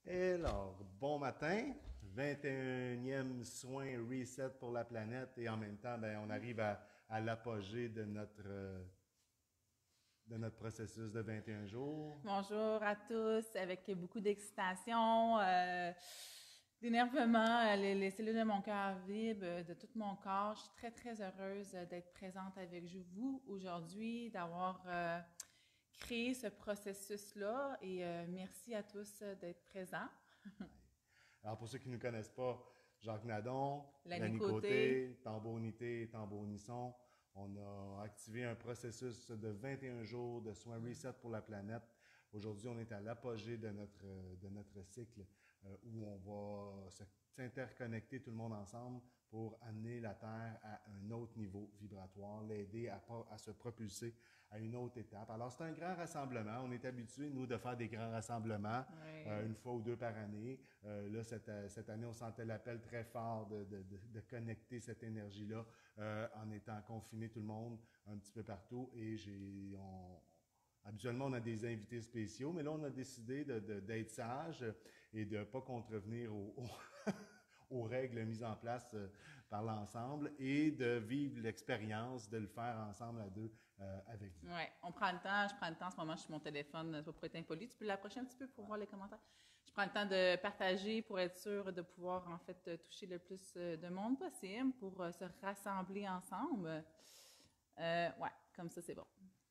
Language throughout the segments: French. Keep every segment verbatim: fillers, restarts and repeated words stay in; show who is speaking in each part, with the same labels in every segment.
Speaker 1: Alors, bon matin, vingt et unième soin Reset pour la planète et en même temps, ben, on arrive à, à l'apogée de notre, euh, de notre processus de vingt et un jours.
Speaker 2: Bonjour à tous, avec beaucoup d'excitation, euh, d'énervement, euh, les, les cellules de mon cœur vibrent, de tout mon corps. Je suis très, très heureuse d'être présente avec vous aujourd'hui, d'avoir euh, créé ce processus-là et euh, merci à tous d'être présents.
Speaker 1: Alors, pour ceux qui ne nous connaissent pas, Jacques Nadon,
Speaker 2: L'année
Speaker 1: Lanny
Speaker 2: côté,
Speaker 1: Côté, Tambour-Unité, Tambour-Unisson, on a activé un processus de vingt et un jours de soins Reset pour la planète. Aujourd'hui, on est à l'apogée de notre, de notre cycle euh, où on va s'interconnecter tout le monde ensemble pour amener la Terre à un autre niveau vibratoire, l'aider à, à se propulser à une autre étape. Alors, c'est un grand rassemblement. On est habitués, nous, de faire des grands rassemblements
Speaker 2: oui.
Speaker 1: euh, une fois ou deux par année. Euh, là, cette, cette, année, on sentait l'appel très fort de, de, de, de connecter cette énergie-là euh, en étant confiné tout le monde un petit peu partout. Et j'ai... On, Habituellement, on a des invités spéciaux, mais là, on a décidé de, de, d'être sage et de ne pas contrevenir aux, aux, aux règles mises en place euh, par l'ensemble et de vivre l'expérience de le faire ensemble à deux euh, avec vous.
Speaker 2: Oui, on prend le temps, je prends le temps en ce moment, je suis sur mon téléphone, c'est pas pour être impoli. Tu peux l'approcher un petit peu pour voir les commentaires. Je prends le temps de partager pour être sûr de pouvoir en fait toucher le plus de monde possible pour se rassembler ensemble. Euh, ouais, comme ça c'est bon.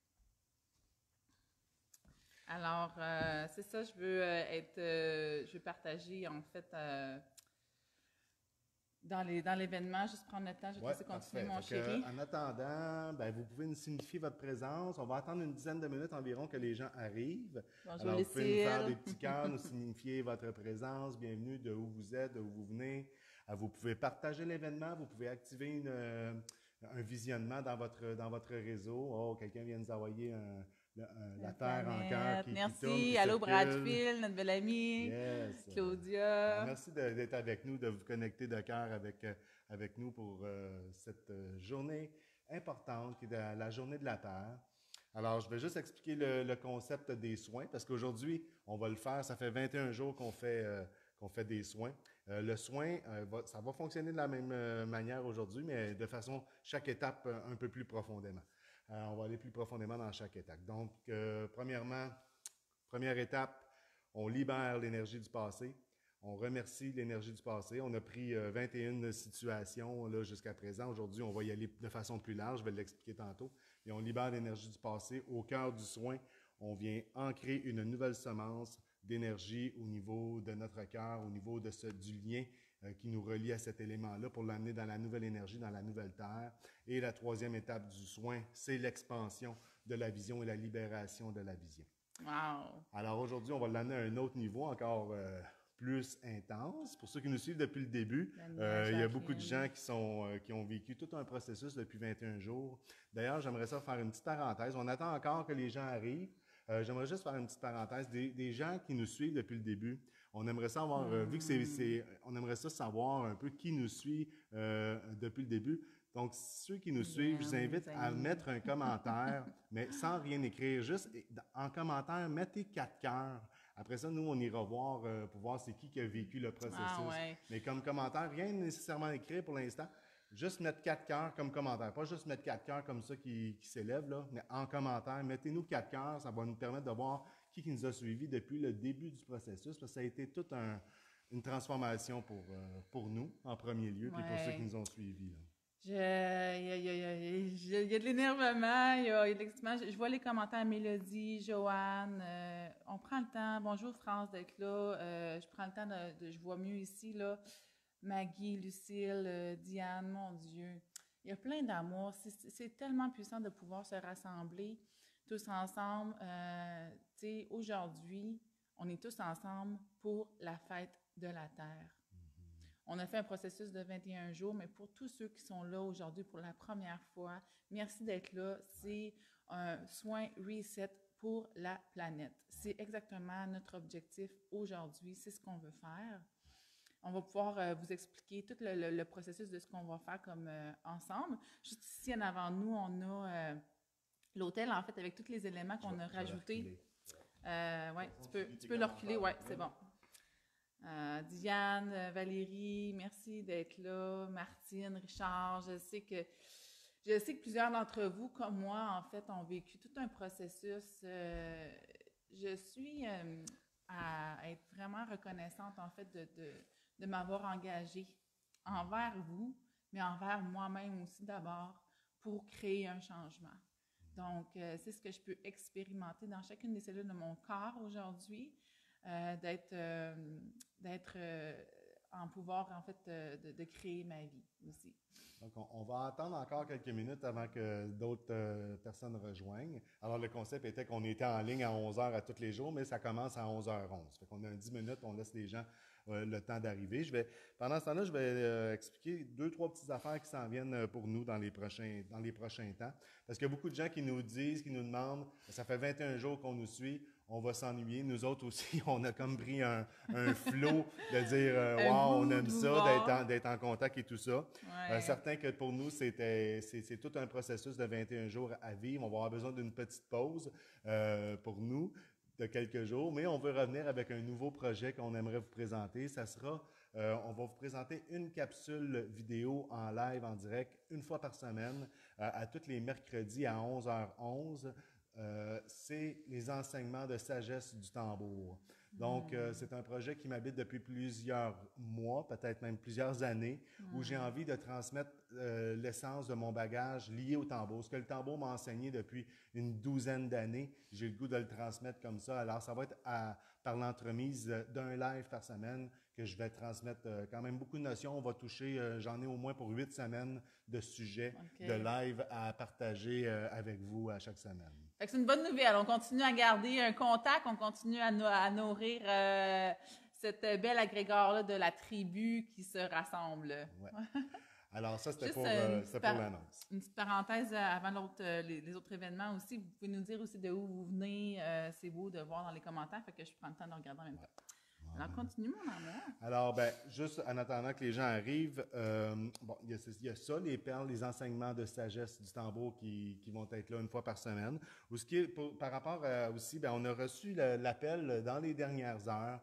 Speaker 2: Alors, euh, c'est ça, je veux euh, être, euh, je veux partager en fait euh, dans les dans l'événement, juste prendre le temps, je vais te
Speaker 1: Oui,
Speaker 2: laisser continuer
Speaker 1: parfait.
Speaker 2: mon
Speaker 1: Fait que,
Speaker 2: chéri.
Speaker 1: en attendant, ben, vous pouvez nous signifier votre présence. On va attendre une dizaine de minutes environ que les gens arrivent.
Speaker 2: Bonjour
Speaker 1: Alors, vous pouvez nous faire des
Speaker 2: Lucille.
Speaker 1: petits cœurs, nous signifier votre présence, bienvenue, de où vous êtes, de où vous venez. Euh, Vous pouvez partager l'événement, vous pouvez activer une, euh, un visionnement dans votre, dans votre réseau. Oh, quelqu'un vient nous envoyer un, le- un- la
Speaker 2: La
Speaker 1: Terre en cœur
Speaker 2: planète.
Speaker 1: qui, qui tourne, qui
Speaker 2: Merci. Allô
Speaker 1: circule.
Speaker 2: Bradfield, notre belle amie.
Speaker 1: Yes. Alors,
Speaker 2: Claudia.
Speaker 1: merci de- d'être avec nous, de vous connecter de cœur avec, euh, avec nous pour euh, cette euh, journée importante qui est la, la journée de la Terre. Alors, je vais juste expliquer le, le concept des soins parce qu'aujourd'hui, on va le faire. Ça fait vingt et un jours qu'on fait, euh, qu'on fait des soins. Euh, le soin, euh, va- ça va fonctionner de la même euh, manière aujourd'hui, mais de façon, chaque étape euh, un peu plus profondément. Euh, on va aller plus profondément dans chaque étape. Donc, euh, premièrement, première étape, on libère l'énergie du passé. On remercie l'énergie du passé. On a pris euh, vingt et une situations là, jusqu'à présent. Aujourd'hui, on va y aller de façon plus large. Je vais l'expliquer tantôt. Et on libère l'énergie du passé. Au cœur du soin, on vient ancrer une nouvelle semence d'énergie au niveau de notre cœur, au niveau de ce, du lien euh, qui nous relie à cet élément-là pour l'amener dans la nouvelle énergie, dans la nouvelle terre. Et la troisième étape du soin, c'est l'expansion de la vision et la libération de la vision.
Speaker 2: Wow.
Speaker 1: Alors aujourd'hui, on va l'amener à un autre niveau encore euh, plus intense. Pour ceux qui nous suivent depuis le début,
Speaker 2: Daniel,
Speaker 1: euh, il y a beaucoup de
Speaker 2: Jacqueline.
Speaker 1: gens qui, sont, euh, qui ont vécu tout un processus depuis vingt et un jours. D'ailleurs, j'aimerais ça faire une petite parenthèse. On attend encore que les gens arrivent. Euh, j'aimerais juste faire une petite parenthèse. Des, des gens qui nous suivent depuis le début, on aimerait savoir, euh, vu que c'est,
Speaker 2: Hmm.
Speaker 1: c'est, on aimerait ça savoir un peu qui nous suit euh, depuis le début. Donc, ceux qui nous suivent, je vous
Speaker 2: Yann,
Speaker 1: invite
Speaker 2: les
Speaker 1: à
Speaker 2: amis.
Speaker 1: mettre un commentaire, mais sans rien écrire. Juste en commentaire, mettez quatre cœurs. Après ça, nous, on ira voir euh, pour voir c'est qui qui a vécu le
Speaker 2: Ah
Speaker 1: processus.
Speaker 2: ouais.
Speaker 1: Mais comme commentaire, rien de nécessairement écrire pour l'instant. Juste mettre quatre cœurs comme commentaire. Pas juste mettre quatre cœurs comme ça qui, qui s'élève, là, mais en commentaire, mettez-nous quatre cœurs. Ça va nous permettre de voir qui, qui nous a suivis depuis le début du processus, parce que ça a été toute un, une transformation pour, euh, pour nous, en premier lieu, puis pour ceux qui
Speaker 2: Ouais.
Speaker 1: nous ont suivis. Là.
Speaker 2: Je, il y a, il y a- il y a- il y a de l'énervement, il y a, il y a de l'excitement. Je, je vois les commentaires, Mélodie, Joanne. Euh, on prend le temps. Bonjour France d'être là. Euh, je prends le temps de, de- je vois mieux ici là. Maggie, Lucille, euh, Diane, mon Dieu. Il y a plein d'amour. C'est c'est tellement puissant de pouvoir se rassembler tous ensemble. Euh, tu sais, aujourd'hui, on est tous ensemble pour la fête de la Terre. On a fait un processus de vingt et un jours, mais pour tous ceux qui sont là aujourd'hui pour la première fois, merci d'être là. C'est un soin reset pour la planète. C'est exactement notre objectif aujourd'hui. C'est ce qu'on veut faire. On va pouvoir euh, vous expliquer tout le, le, le processus de ce qu'on va faire comme euh, ensemble. Juste ici en avant de nous, on a euh, l'hôtel, en fait, avec tous les éléments
Speaker 1: Je vais,
Speaker 2: qu'on a
Speaker 1: je vais
Speaker 2: rajoutés.
Speaker 1: reculer.
Speaker 2: Euh, ouais,
Speaker 1: Dans le
Speaker 2: tu
Speaker 1: fond, tu
Speaker 2: peux,
Speaker 1: lis
Speaker 2: tu
Speaker 1: tes
Speaker 2: peux le reculer,
Speaker 1: commentaires
Speaker 2: ouais,
Speaker 1: là.
Speaker 2: c'est bon. Euh, Diane, Valérie, merci d'être là. Martine, Richard, je sais que je sais que plusieurs d'entre vous, comme moi, en fait, ont vécu tout un processus. Euh, je suis euh, à être vraiment reconnaissante, en fait, de, de, de m'avoir engagée envers vous, mais envers moi-même aussi d'abord, pour créer un changement. Donc, euh, c'est ce que je peux expérimenter dans chacune des cellules de mon corps aujourd'hui, euh, d'être, euh, d'être euh, en pouvoir, en fait, euh, de, de créer ma vie aussi.
Speaker 1: Donc, on, on va attendre encore quelques minutes avant que d'autres euh, personnes rejoignent. Alors, le concept était qu'on était en ligne à onze heures à tous les jours, mais ça commence à onze heures onze. Fait qu'on a dix minutes, on laisse les gens euh, le temps d'arriver. Je vais, pendant ce temps-là, je vais euh, expliquer deux, trois petites affaires qui s'en viennent pour nous dans les prochains, dans les prochains temps. Parce qu'il y a beaucoup de gens qui nous disent, qui nous demandent, ça fait vingt et un jours qu'on nous suit, on va s'ennuyer. Nous autres aussi, on a comme pris un, un flot de dire euh, « Wow, on aime ça, d'être en, d'être en contact et tout ça. Ouais. » euh, Certain que pour nous, c'était, c'est, c'est tout un processus de vingt et un jours à vivre. On va avoir besoin d'une petite pause euh, pour nous de quelques jours, mais on veut revenir avec un nouveau projet qu'on aimerait vous présenter. Ça sera, euh, on va vous présenter une capsule vidéo en live, en direct, une fois par semaine, euh, à tous les mercredis à onze heures onze. Euh, c'est les enseignements de sagesse du tambour. Donc, euh, c'est un projet qui m'habite depuis plusieurs mois, peut-être même plusieurs années, mmh. où j'ai envie de transmettre euh, l'essence de mon bagage lié au tambour. Ce que le tambour m'a enseigné depuis une douzaine d'années, j'ai le goût de le transmettre comme ça. Alors, ça va être à, par l'entremise d'un live par semaine que je vais transmettre euh, quand même beaucoup de notions. On va toucher, euh, j'en ai au moins pour huit semaines de sujets okay. de live à partager euh, avec vous à chaque semaine.
Speaker 2: Fait que c'est une bonne nouvelle. On continue à garder un contact, on continue à, no- à nourrir euh, cette belle agrégore-là de la tribu qui se rassemble.
Speaker 1: Ouais. Alors ça, c'était, pour, euh, c'était
Speaker 2: par-
Speaker 1: pour l'annonce.
Speaker 2: Une petite parenthèse avant l'autre, euh, les, les autres événements aussi. Vous pouvez nous dire aussi de où vous venez. Euh, c'est beau de voir dans les commentaires, fait que je prends le temps de regarder en même temps. Ouais. Alors, continue, mon amour.
Speaker 1: Alors, ben, juste en attendant que les gens arrivent, euh, bon, il y, a, il y a ça, les perles, les enseignements de sagesse du tambour qui, qui vont être là une fois par semaine. Ou ce qui est, pour, par rapport à, aussi, ben, on a reçu le, l'appel dans les dernières heures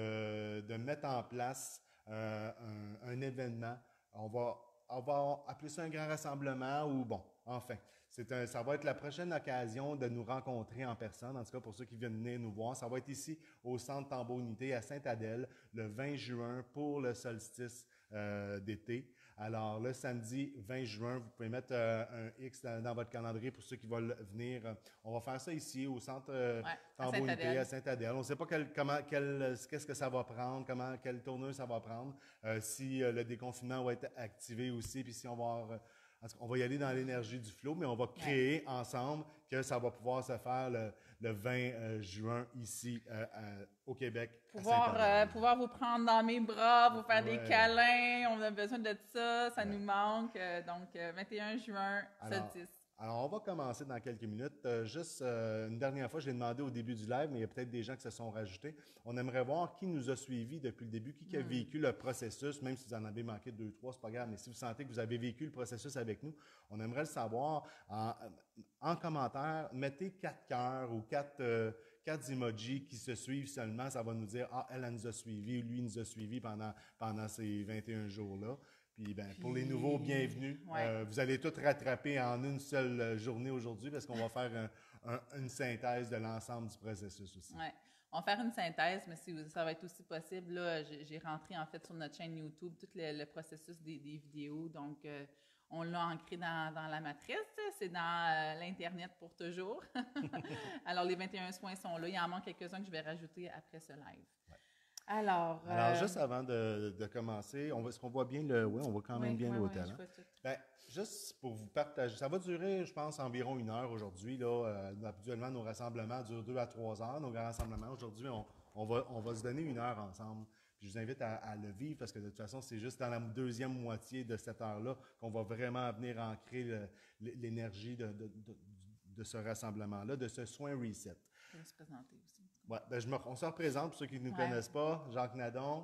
Speaker 1: de, de mettre en place euh, un, un événement. On va, on va appeler ça un grand rassemblement ou, bon, enfin. C'est un, ça va être la prochaine occasion de nous rencontrer en personne, en tout cas pour ceux qui viennent venir nous voir. Ça va être ici au Centre Tambour Unité à Sainte-Adèle le vingt juin pour le solstice euh, d'été. Alors le samedi vingt juin, vous pouvez mettre euh, un X dans, dans votre calendrier pour ceux qui veulent venir. On va faire ça ici au Centre euh, ouais, Tambour Unité à Sainte-Adèle. On ne sait pas quel, comment, quel, qu'est-ce que ça va prendre, comment, quelle tournure ça va prendre, euh, si euh, le déconfinement va être activé aussi, puis si on va avoir... On va y aller dans l'énergie du flow, mais on va créer ouais. ensemble que ça va pouvoir se faire le, le vingt juin ici euh, à, au Québec.
Speaker 2: Pouvoir, euh, pouvoir vous prendre dans mes bras, vous faire ouais. des câlins, on a besoin de ça, ça ouais. nous manque. Euh, donc, euh, vingt et un juin, solstice.
Speaker 1: Alors, on va commencer dans quelques minutes. Euh, juste euh, une dernière fois, je l'ai demandé au début du live, mais il y a peut-être des gens qui se sont rajoutés. On aimerait voir qui nous a suivis depuis le début, qui, qui a mm. vécu le processus, même si vous en avez manqué deux, trois, c'est pas grave, mais si vous sentez que vous avez vécu le processus avec nous, on aimerait le savoir en, en commentaire. Mettez quatre cœurs ou quatre, euh, quatre emojis qui se suivent seulement. Ça va nous dire, ah, elle, elle nous a suivis, lui nous a suivis pendant, pendant ces vingt et un jours-là. Puis, ben, Puis, pour les nouveaux, bienvenue. Ouais. Euh, vous allez tout rattraper en une seule journée aujourd'hui parce qu'on va faire un, un, une synthèse de l'ensemble du processus aussi.
Speaker 2: Ouais. On va faire une synthèse, mais si ça va être aussi possible, là, j'ai, j'ai rentré en fait sur notre chaîne YouTube tout le, le processus des, des vidéos. Donc, euh, on l'a ancré dans, dans la matrice. C'est dans euh, l'Internet pour toujours. Alors, les vingt et un soins sont là. Il en manque quelques-uns que je vais rajouter après ce live. Ouais. Alors,
Speaker 1: Alors euh... juste avant de, de commencer, on va, est-ce qu'on voit bien le... Oui, on voit quand même oui, bien oui, l'hôtel. Oui, hein? Ben, juste pour vous partager, ça va durer, je pense, environ une heure aujourd'hui. Là, euh, habituellement, nos rassemblements durent deux à trois heures. Nos grands rassemblements, aujourd'hui, on, on, va, on va se donner une heure ensemble. Puis je vous invite à, à le vivre parce que de toute façon, c'est juste dans la deuxième moitié de cette heure-là qu'on va vraiment venir ancrer le, l'énergie de, de, de, de ce rassemblement-là, de ce soin reset.
Speaker 2: On va se présenter aussi.
Speaker 1: Ouais, ben je me, on se représente pour ceux qui ne nous ouais. connaissent pas. Jacques Nadon.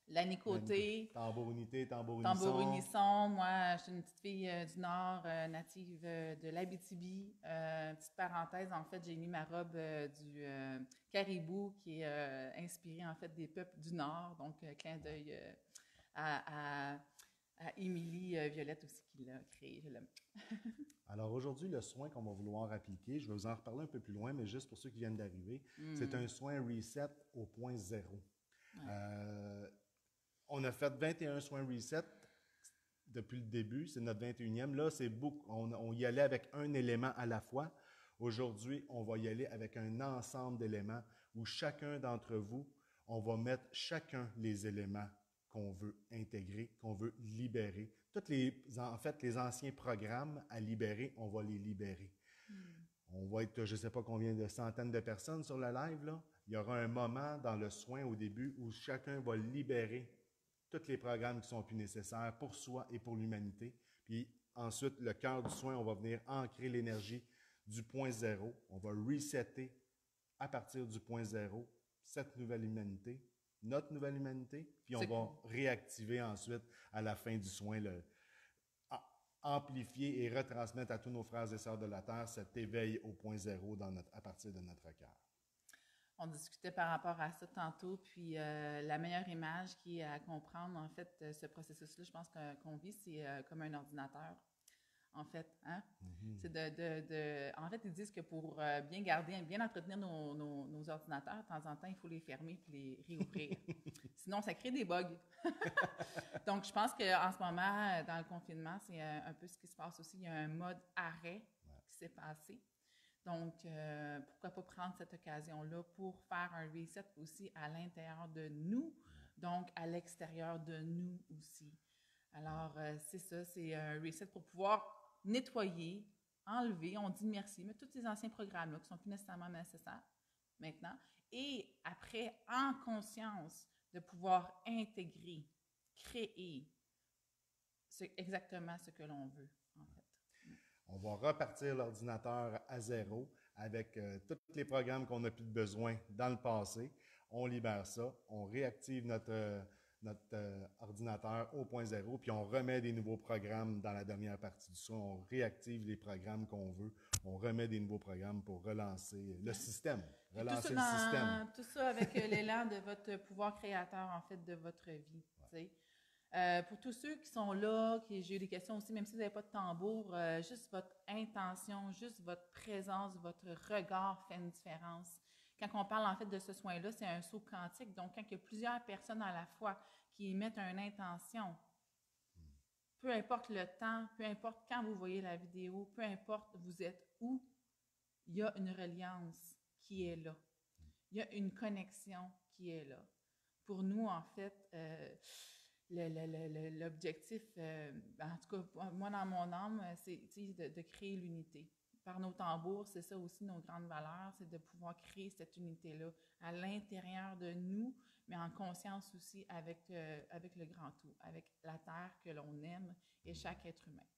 Speaker 2: Lanny Côté.
Speaker 1: Tambour Unité, Tambour Unisson.
Speaker 2: Tambour Unisson. Moi, je suis une petite fille euh, du Nord, euh, native euh, de l'Abitibi. Euh, petite parenthèse, en fait, j'ai mis ma robe euh, du euh, caribou qui est euh, inspirée, en fait, des peuples du Nord. Donc, euh, clin d'œil euh, à, à, à Émilie euh, Violette aussi qui l'a créé. Je l'aime.
Speaker 1: Alors aujourd'hui, le soin qu'on va vouloir appliquer, je vais vous en reparler un peu plus loin, mais juste pour ceux qui viennent d'arriver, mm. c'est un soin reset au point zéro. Ouais. Euh, on a fait vingt et un soins reset depuis le début, c'est notre vingt et unième. Là, c'est beaucoup. On, on y allait avec un élément à la fois. Aujourd'hui, on va y aller avec un ensemble d'éléments où chacun d'entre vous, on va mettre chacun les éléments qu'on veut intégrer, qu'on veut libérer. Toutes les, en fait, les anciens programmes à libérer, on va les libérer. Mm. On va être, je ne sais pas combien de centaines de personnes sur le live, là. Il y aura un moment dans le soin au début où chacun va libérer tous les programmes qui sont plus nécessaires pour soi et pour l'humanité. Puis ensuite, le cœur du soin, on va venir ancrer l'énergie du point zéro. On va resetter à partir du point zéro cette nouvelle humanité, notre nouvelle humanité, puis on va cool. réactiver ensuite, à la fin du soin, le, amplifier et retransmettre à tous nos frères et sœurs de la Terre cet éveil au point zéro dans notre, à partir de notre cœur.
Speaker 2: On discutait par rapport à ça tantôt, puis euh, la meilleure image qui est à comprendre, en fait, ce processus-là, je pense qu'on, qu'on vit, c'est euh, comme un ordinateur, en fait. Hein? Mm-hmm. C'est de, de, de, en fait, ils disent que pour euh, bien garder, bien entretenir nos, nos, nos ordinateurs, de temps en temps, il faut les fermer puis les réouvrir. Sinon, ça crée des bugs. Donc, je pense qu'en ce moment, dans le confinement, c'est un, un peu ce qui se passe aussi. Il y a un mode arrêt ouais. qui s'est passé. Donc, euh, pourquoi pas prendre cette occasion-là pour faire un reset aussi à l'intérieur de nous, donc à l'extérieur de nous aussi. Alors, euh, c'est ça, c'est un reset pour pouvoir nettoyer, enlever, on dit merci, mais tous ces anciens programmes-là qui ne sont plus nécessairement nécessaires maintenant, et après, en conscience, de pouvoir intégrer, créer c'est exactement ce que l'on veut, en fait.
Speaker 1: On va repartir l'ordinateur à zéro avec euh, tous les programmes qu'on n'a plus besoin dans le passé. On libère ça, on réactive notre, euh, notre euh, ordinateur au point zéro, puis on remet des nouveaux programmes dans la dernière partie du soin. On réactive les programmes qu'on veut. On remet des nouveaux programmes pour relancer le système. Relancer
Speaker 2: tout ça
Speaker 1: le
Speaker 2: dans,
Speaker 1: système.
Speaker 2: Tout ça avec l'élan de votre pouvoir créateur, en fait, de votre vie. Ouais. Euh, pour tous ceux qui sont là, qui, j'ai eu des questions aussi, même si vous n'avez pas de tambour, euh, juste votre intention, juste votre présence, votre regard fait une différence. Quand on parle en fait de ce soin-là, c'est un saut quantique. Donc, quand il y a plusieurs personnes à la fois qui émettent une intention, peu importe le temps, peu importe quand vous voyez la vidéo, peu importe vous êtes où, il y a une reliance qui est là. Il y a une connexion qui est là. Pour nous, en fait, euh, Le, le, le, l'objectif, euh, en tout cas, moi, dans mon âme, c'est de, de créer l'unité. Par nos tambours, c'est ça aussi nos grandes valeurs, c'est de pouvoir créer cette unité-là à l'intérieur de nous, mais en conscience aussi avec, euh, avec le grand tout, avec la terre que l'on aime et chaque être humain.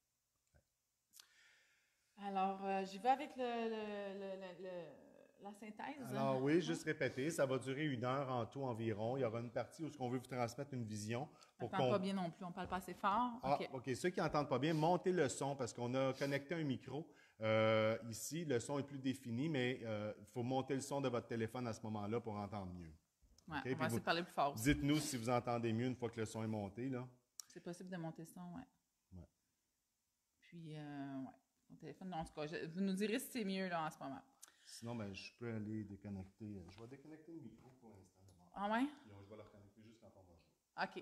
Speaker 2: Alors, euh, j'y vais avec le, le, le, le, le la synthèse.
Speaker 1: Alors oui, juste répéter, ça va durer une heure en tout environ. Il y aura une partie où on veut vous transmettre une vision.
Speaker 2: On n'entend pas bien non plus, on ne parle pas assez fort.
Speaker 1: Ah, OK. OK. Ceux qui n'entendent pas bien, montez le son parce qu'on a connecté un micro euh, ici. Le son est plus défini, mais euh, il faut monter le son de votre téléphone à ce moment-là pour entendre mieux.
Speaker 2: Oui, okay? On va essayer vous, de parler plus fort.
Speaker 1: Dites-nous si vous entendez mieux une fois que le son est monté. Là.
Speaker 2: C'est possible de monter le son, oui.
Speaker 1: Ouais.
Speaker 2: Puis, euh, ouais, mon téléphone, non, en tout cas, je, vous nous direz si c'est mieux là en ce moment.
Speaker 1: Sinon, ben, je peux aller déconnecter. Je vais déconnecter le micro pour l'instant.
Speaker 2: Ah ouais?
Speaker 1: Puis je vais le reconnecter juste quand on va jouer.
Speaker 2: OK.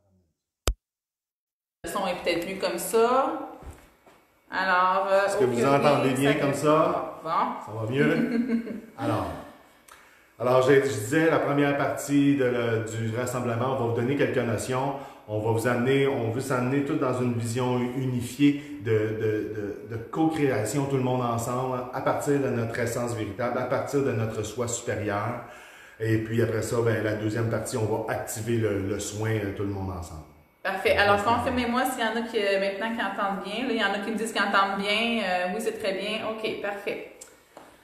Speaker 2: Le son est peut-être mieux comme ça. Alors, euh,
Speaker 1: est-ce que vous entendez bien ça comme ça?
Speaker 2: Bon.
Speaker 1: Ça va mieux? Alors, alors je, je disais, la première partie de le, du rassemblement, on va vous donner quelques notions. On va vous amener, on veut s'amener tous dans une vision unifiée de, de, de, de co-création, tout le monde ensemble, à partir de notre essence véritable, à partir de notre soi supérieur. Et puis après ça, ben, la deuxième partie, on va activer le, le soin, tout le monde ensemble.
Speaker 2: Parfait. Alors, confirmez-moi s'il y en a qui, maintenant qui entendent bien. Là, il y en a qui me disent qu'ils entendent bien. Euh, oui, c'est très bien. OK, parfait.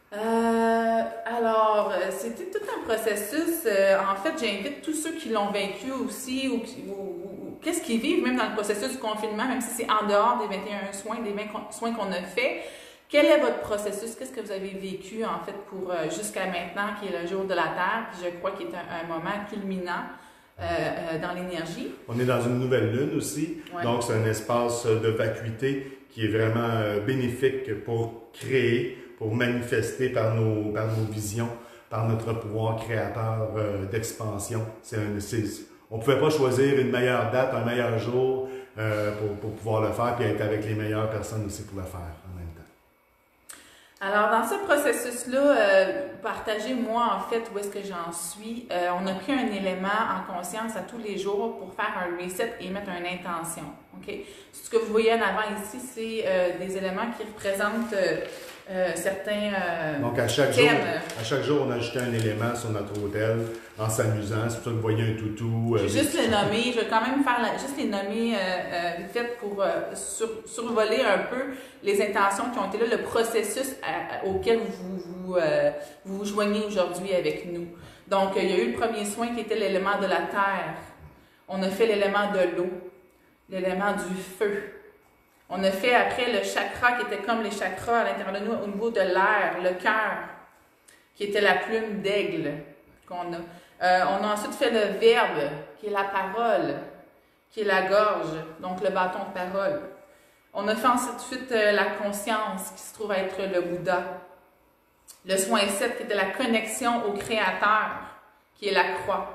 Speaker 2: Euh, alors, euh, c'était tout un processus. Euh, en fait, j'invite tous ceux qui l'ont vécu aussi, ou, qui- ou- ou- ou qu'est-ce qu'ils vivent même dans le processus du confinement, même si c'est en dehors des vingt et un soins, des vingt con- soins qu'on a fait. Quel est votre processus? Qu'est-ce que vous avez vécu, en fait, pour euh, jusqu'à maintenant, qui est le jour de la Terre, puis je crois qu'il est un, un moment culminant euh, euh, dans l'énergie.
Speaker 1: On est dans une nouvelle lune aussi,
Speaker 2: Ouais.
Speaker 1: donc c'est un espace de vacuité qui est vraiment euh, bénéfique pour créer, pour manifester par nos, par nos visions, par notre pouvoir créateur euh, d'expansion. C'est un, c'est, on ne pouvait pas choisir une meilleure date, un meilleur jour euh, pour, pour pouvoir le faire, puis être avec les meilleures personnes aussi pour le faire en même temps.
Speaker 2: Alors, dans ce processus-là, euh, partagez-moi en fait où est-ce que j'en suis. Euh, on a pris un élément en conscience à tous les jours pour faire un reset et mettre une intention. OK? Ce que vous voyez en avant ici, c'est euh, des éléments qui représentent euh, euh, certains euh,
Speaker 1: Donc, à chaque, jour,
Speaker 2: thèmes.
Speaker 1: à chaque jour, on a ajouté un élément sur notre hôtel en s'amusant. C'est pour ça que vous voyez un toutou.
Speaker 2: Je
Speaker 1: euh,
Speaker 2: vais juste les nommer, je vais quand même faire la, juste les nommer euh, euh, vite fait pour euh, sur, survoler un peu les intentions qui ont été là, le processus à- à- auquel vous vous, euh, vous, vous joignez aujourd'hui avec nous. Donc, euh, il y a eu le premier soin qui était l'élément de la terre. On a fait l'élément de l'eau, l'élément du feu. On a fait après le chakra qui était comme les chakras à l'intérieur de nous au niveau de l'air, le cœur, qui était la plume d'aigle qu'on a. Euh, on a ensuite fait le verbe, qui est la parole, qui est la gorge, donc le bâton de parole. On a fait ensuite euh, la conscience, qui se trouve être le Bouddha. Le soin sept, qui était la connexion au Créateur, qui est la croix.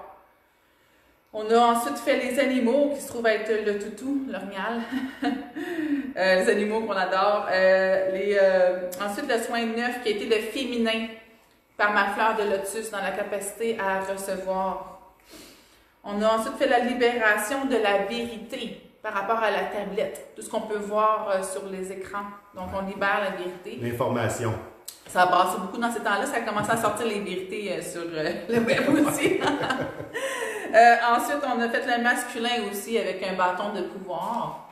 Speaker 2: On a ensuite fait les animaux, qui se trouve être le toutou, l'orignal. euh, les animaux qu'on adore. Euh, les, euh, ensuite, le soin neuf, qui a été le féminin, par ma fleur de lotus, dans la capacité à recevoir. On a ensuite fait la libération de la vérité par rapport à la tablette, tout ce qu'on peut voir euh, sur les écrans. Donc, on libère la vérité.
Speaker 1: L'information.
Speaker 2: Ça a passé beaucoup dans ces temps-là, ça a commencé à sortir les vérités euh, sur euh, le web aussi. euh, ensuite, on a fait le masculin aussi avec un bâton de pouvoir.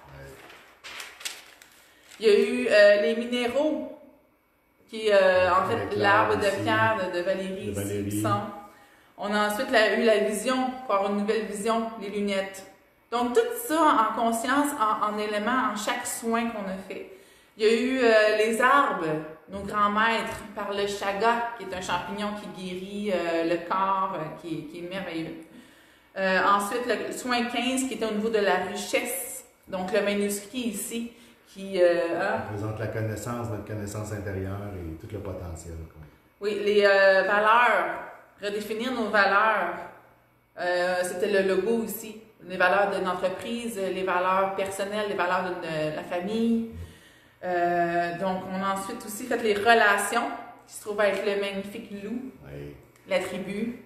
Speaker 2: Il y a eu euh, les minéraux, qui euh, en fait l'arbre de pierre de, de Valérie,
Speaker 1: de Valérie.
Speaker 2: Ici, on a ensuite la, eu la vision, pour avoir une nouvelle vision, les lunettes. Donc tout ça en conscience, en, en éléments, en chaque soin qu'on a fait. Il y a eu euh, les arbres, nos grands maîtres, par le chaga, qui est un champignon qui guérit euh, le corps, euh, qui, qui est merveilleux. Euh, ensuite, le soin quinze, qui est au niveau de la richesse, donc le manuscrit ici, qui euh,
Speaker 1: hein? représente la connaissance, notre connaissance intérieure et tout le potentiel. Quoi.
Speaker 2: Oui, les euh, valeurs, redéfinir nos valeurs. Euh, c'était le logo ici. Les valeurs d'une entreprise, les valeurs personnelles, les valeurs de, de la famille. Euh, donc, on a ensuite aussi fait les relations, qui se trouve être le magnifique loup,
Speaker 1: oui.
Speaker 2: La tribu.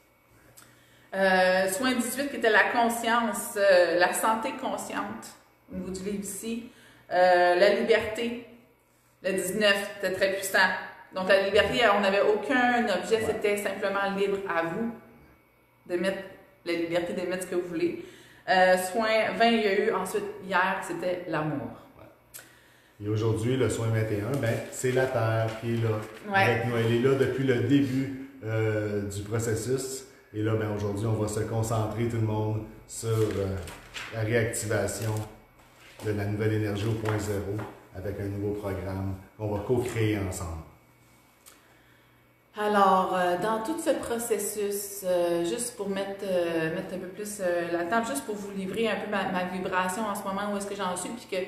Speaker 2: Euh, soin dix-huit, qui était la conscience, euh, la santé consciente, au niveau du livre ici. Euh, la liberté, le dix-neuf, c'était très puissant. Donc, la liberté, on n'avait aucun objet, ouais. C'était simplement libre à vous de mettre la liberté de mettre ce que vous voulez. Euh, soin vingt, il y a eu ensuite, hier, c'était l'amour.
Speaker 1: Ouais. Et aujourd'hui, le soin vingt et un, ben, c'est la Terre qui est là
Speaker 2: ouais.
Speaker 1: avec nous. Elle est là depuis le début euh, du processus. Et là, ben, aujourd'hui, on va se concentrer tout le monde sur euh, la réactivation de la nouvelle énergie au point zéro avec un nouveau programme qu'on va co-créer ensemble.
Speaker 2: Alors, euh, dans tout ce processus, euh, juste pour mettre, euh, mettre un peu plus euh, la table, juste pour vous livrer un peu ma, ma vibration en ce moment, où est-ce que j'en suis, puis que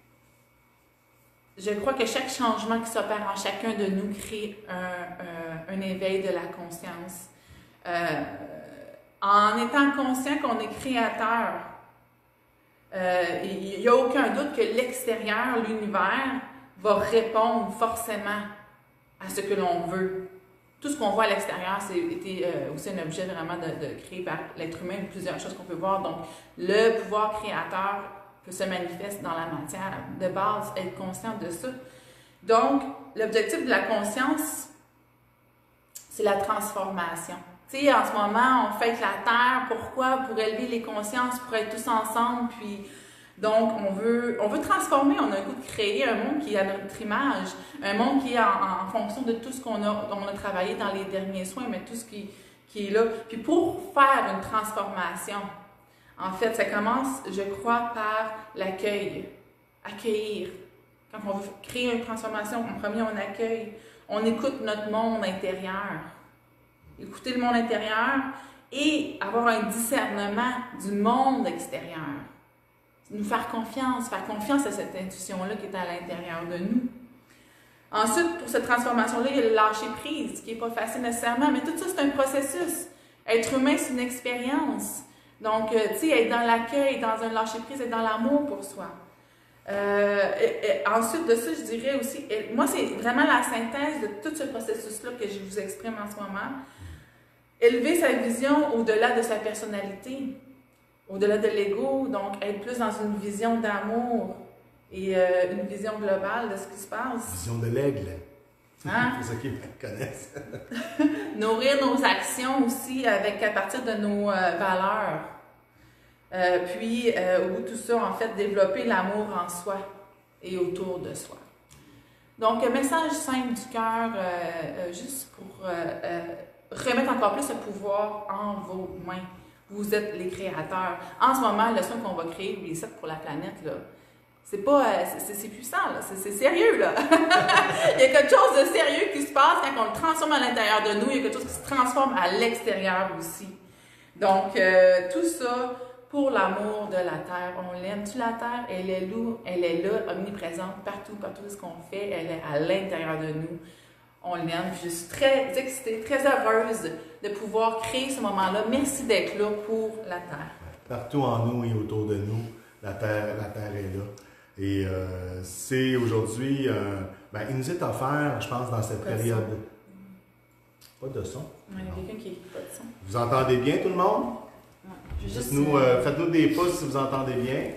Speaker 2: je crois que chaque changement qui s'opère en chacun de nous crée un, un, un éveil de la conscience. Euh, en étant conscient qu'on est créateur, Euh, il n'y a aucun doute que l'extérieur, l'univers, va répondre forcément à ce que l'on veut. Tout ce qu'on voit à l'extérieur, c'est euh, aussi un objet vraiment de, de créé par l'être humain, plusieurs choses qu'on peut voir. Donc, le pouvoir créateur peut se manifester dans la matière. De base, être conscient de ça. Donc, l'objectif de la conscience, c'est la transformation. Tu sais, en ce moment, on fête la Terre. Pourquoi? Pour élever les consciences, pour être tous ensemble, puis Donc, on veut, on veut transformer, on a un goût de créer un monde qui est à notre image, un monde qui est en, en fonction de tout ce qu'on a, on a travaillé dans les derniers soins, mais tout ce qui, qui est là. Puis pour faire une transformation, en fait, ça commence, je crois, par l'accueil. Accueillir. Quand on veut créer une transformation, en premier, on accueille. On écoute notre monde intérieur. Écouter le monde intérieur et avoir un discernement du monde extérieur. Nous faire confiance, faire confiance à cette intuition-là qui est à l'intérieur de nous. Ensuite, pour cette transformation-là, il y a le lâcher-prise, qui n'est pas facile nécessairement, mais tout ça, c'est un processus. Être humain, c'est une expérience. Donc, euh, tu sais, être dans l'accueil, dans un lâcher-prise, être dans l'amour pour soi. Euh, et, et ensuite de ça, je dirais aussi, et, moi, c'est vraiment la synthèse de tout ce processus-là que je vous exprime en ce moment. Élever sa vision au-delà de sa personnalité. Au-delà de l'ego, donc être plus dans une vision d'amour et euh, une vision globale de ce qui se passe.
Speaker 1: Vision de l'aigle.
Speaker 2: Hein?
Speaker 1: Pour ceux qui me connaissent.
Speaker 2: Nourrir nos actions aussi avec à partir de nos euh, valeurs. Euh, puis, euh, au bout de tout ça, en fait, développer l'amour en soi et autour de soi. Donc, un message simple du cœur, euh, euh, juste pour euh, euh, remettre encore plus le pouvoir en vos mains. Vous êtes les créateurs. En ce moment, le son qu'on va créer, les sept pour la planète, là, c'est pas, c'est puissant, là, c'est sérieux, là. Il y a quelque chose de sérieux qui se passe quand on le transforme à l'intérieur de nous. Il y a quelque chose qui se transforme à l'extérieur aussi. Donc, euh, tout ça pour l'amour de la Terre. On l'aime. Tu la Terre, elle est là, elle est là, omniprésente, partout, partout ce qu'on fait, elle est à l'intérieur de nous. On l'aime. Je suis très excitée, très heureuse de pouvoir créer ce moment-là. Merci d'être là pour la Terre.
Speaker 1: Partout en nous et autour de nous, la Terre, la terre est là. Et euh, c'est aujourd'hui, euh, ben, il nous est offert, je pense, dans cette
Speaker 2: Pas de
Speaker 1: période. Pas de son.
Speaker 2: Il y a quelqu'un qui n'écoute pas de son.
Speaker 1: Vous entendez bien tout le monde?
Speaker 2: Ouais,
Speaker 1: Dites-nous, euh, faites-nous des pouces si vous entendez bien.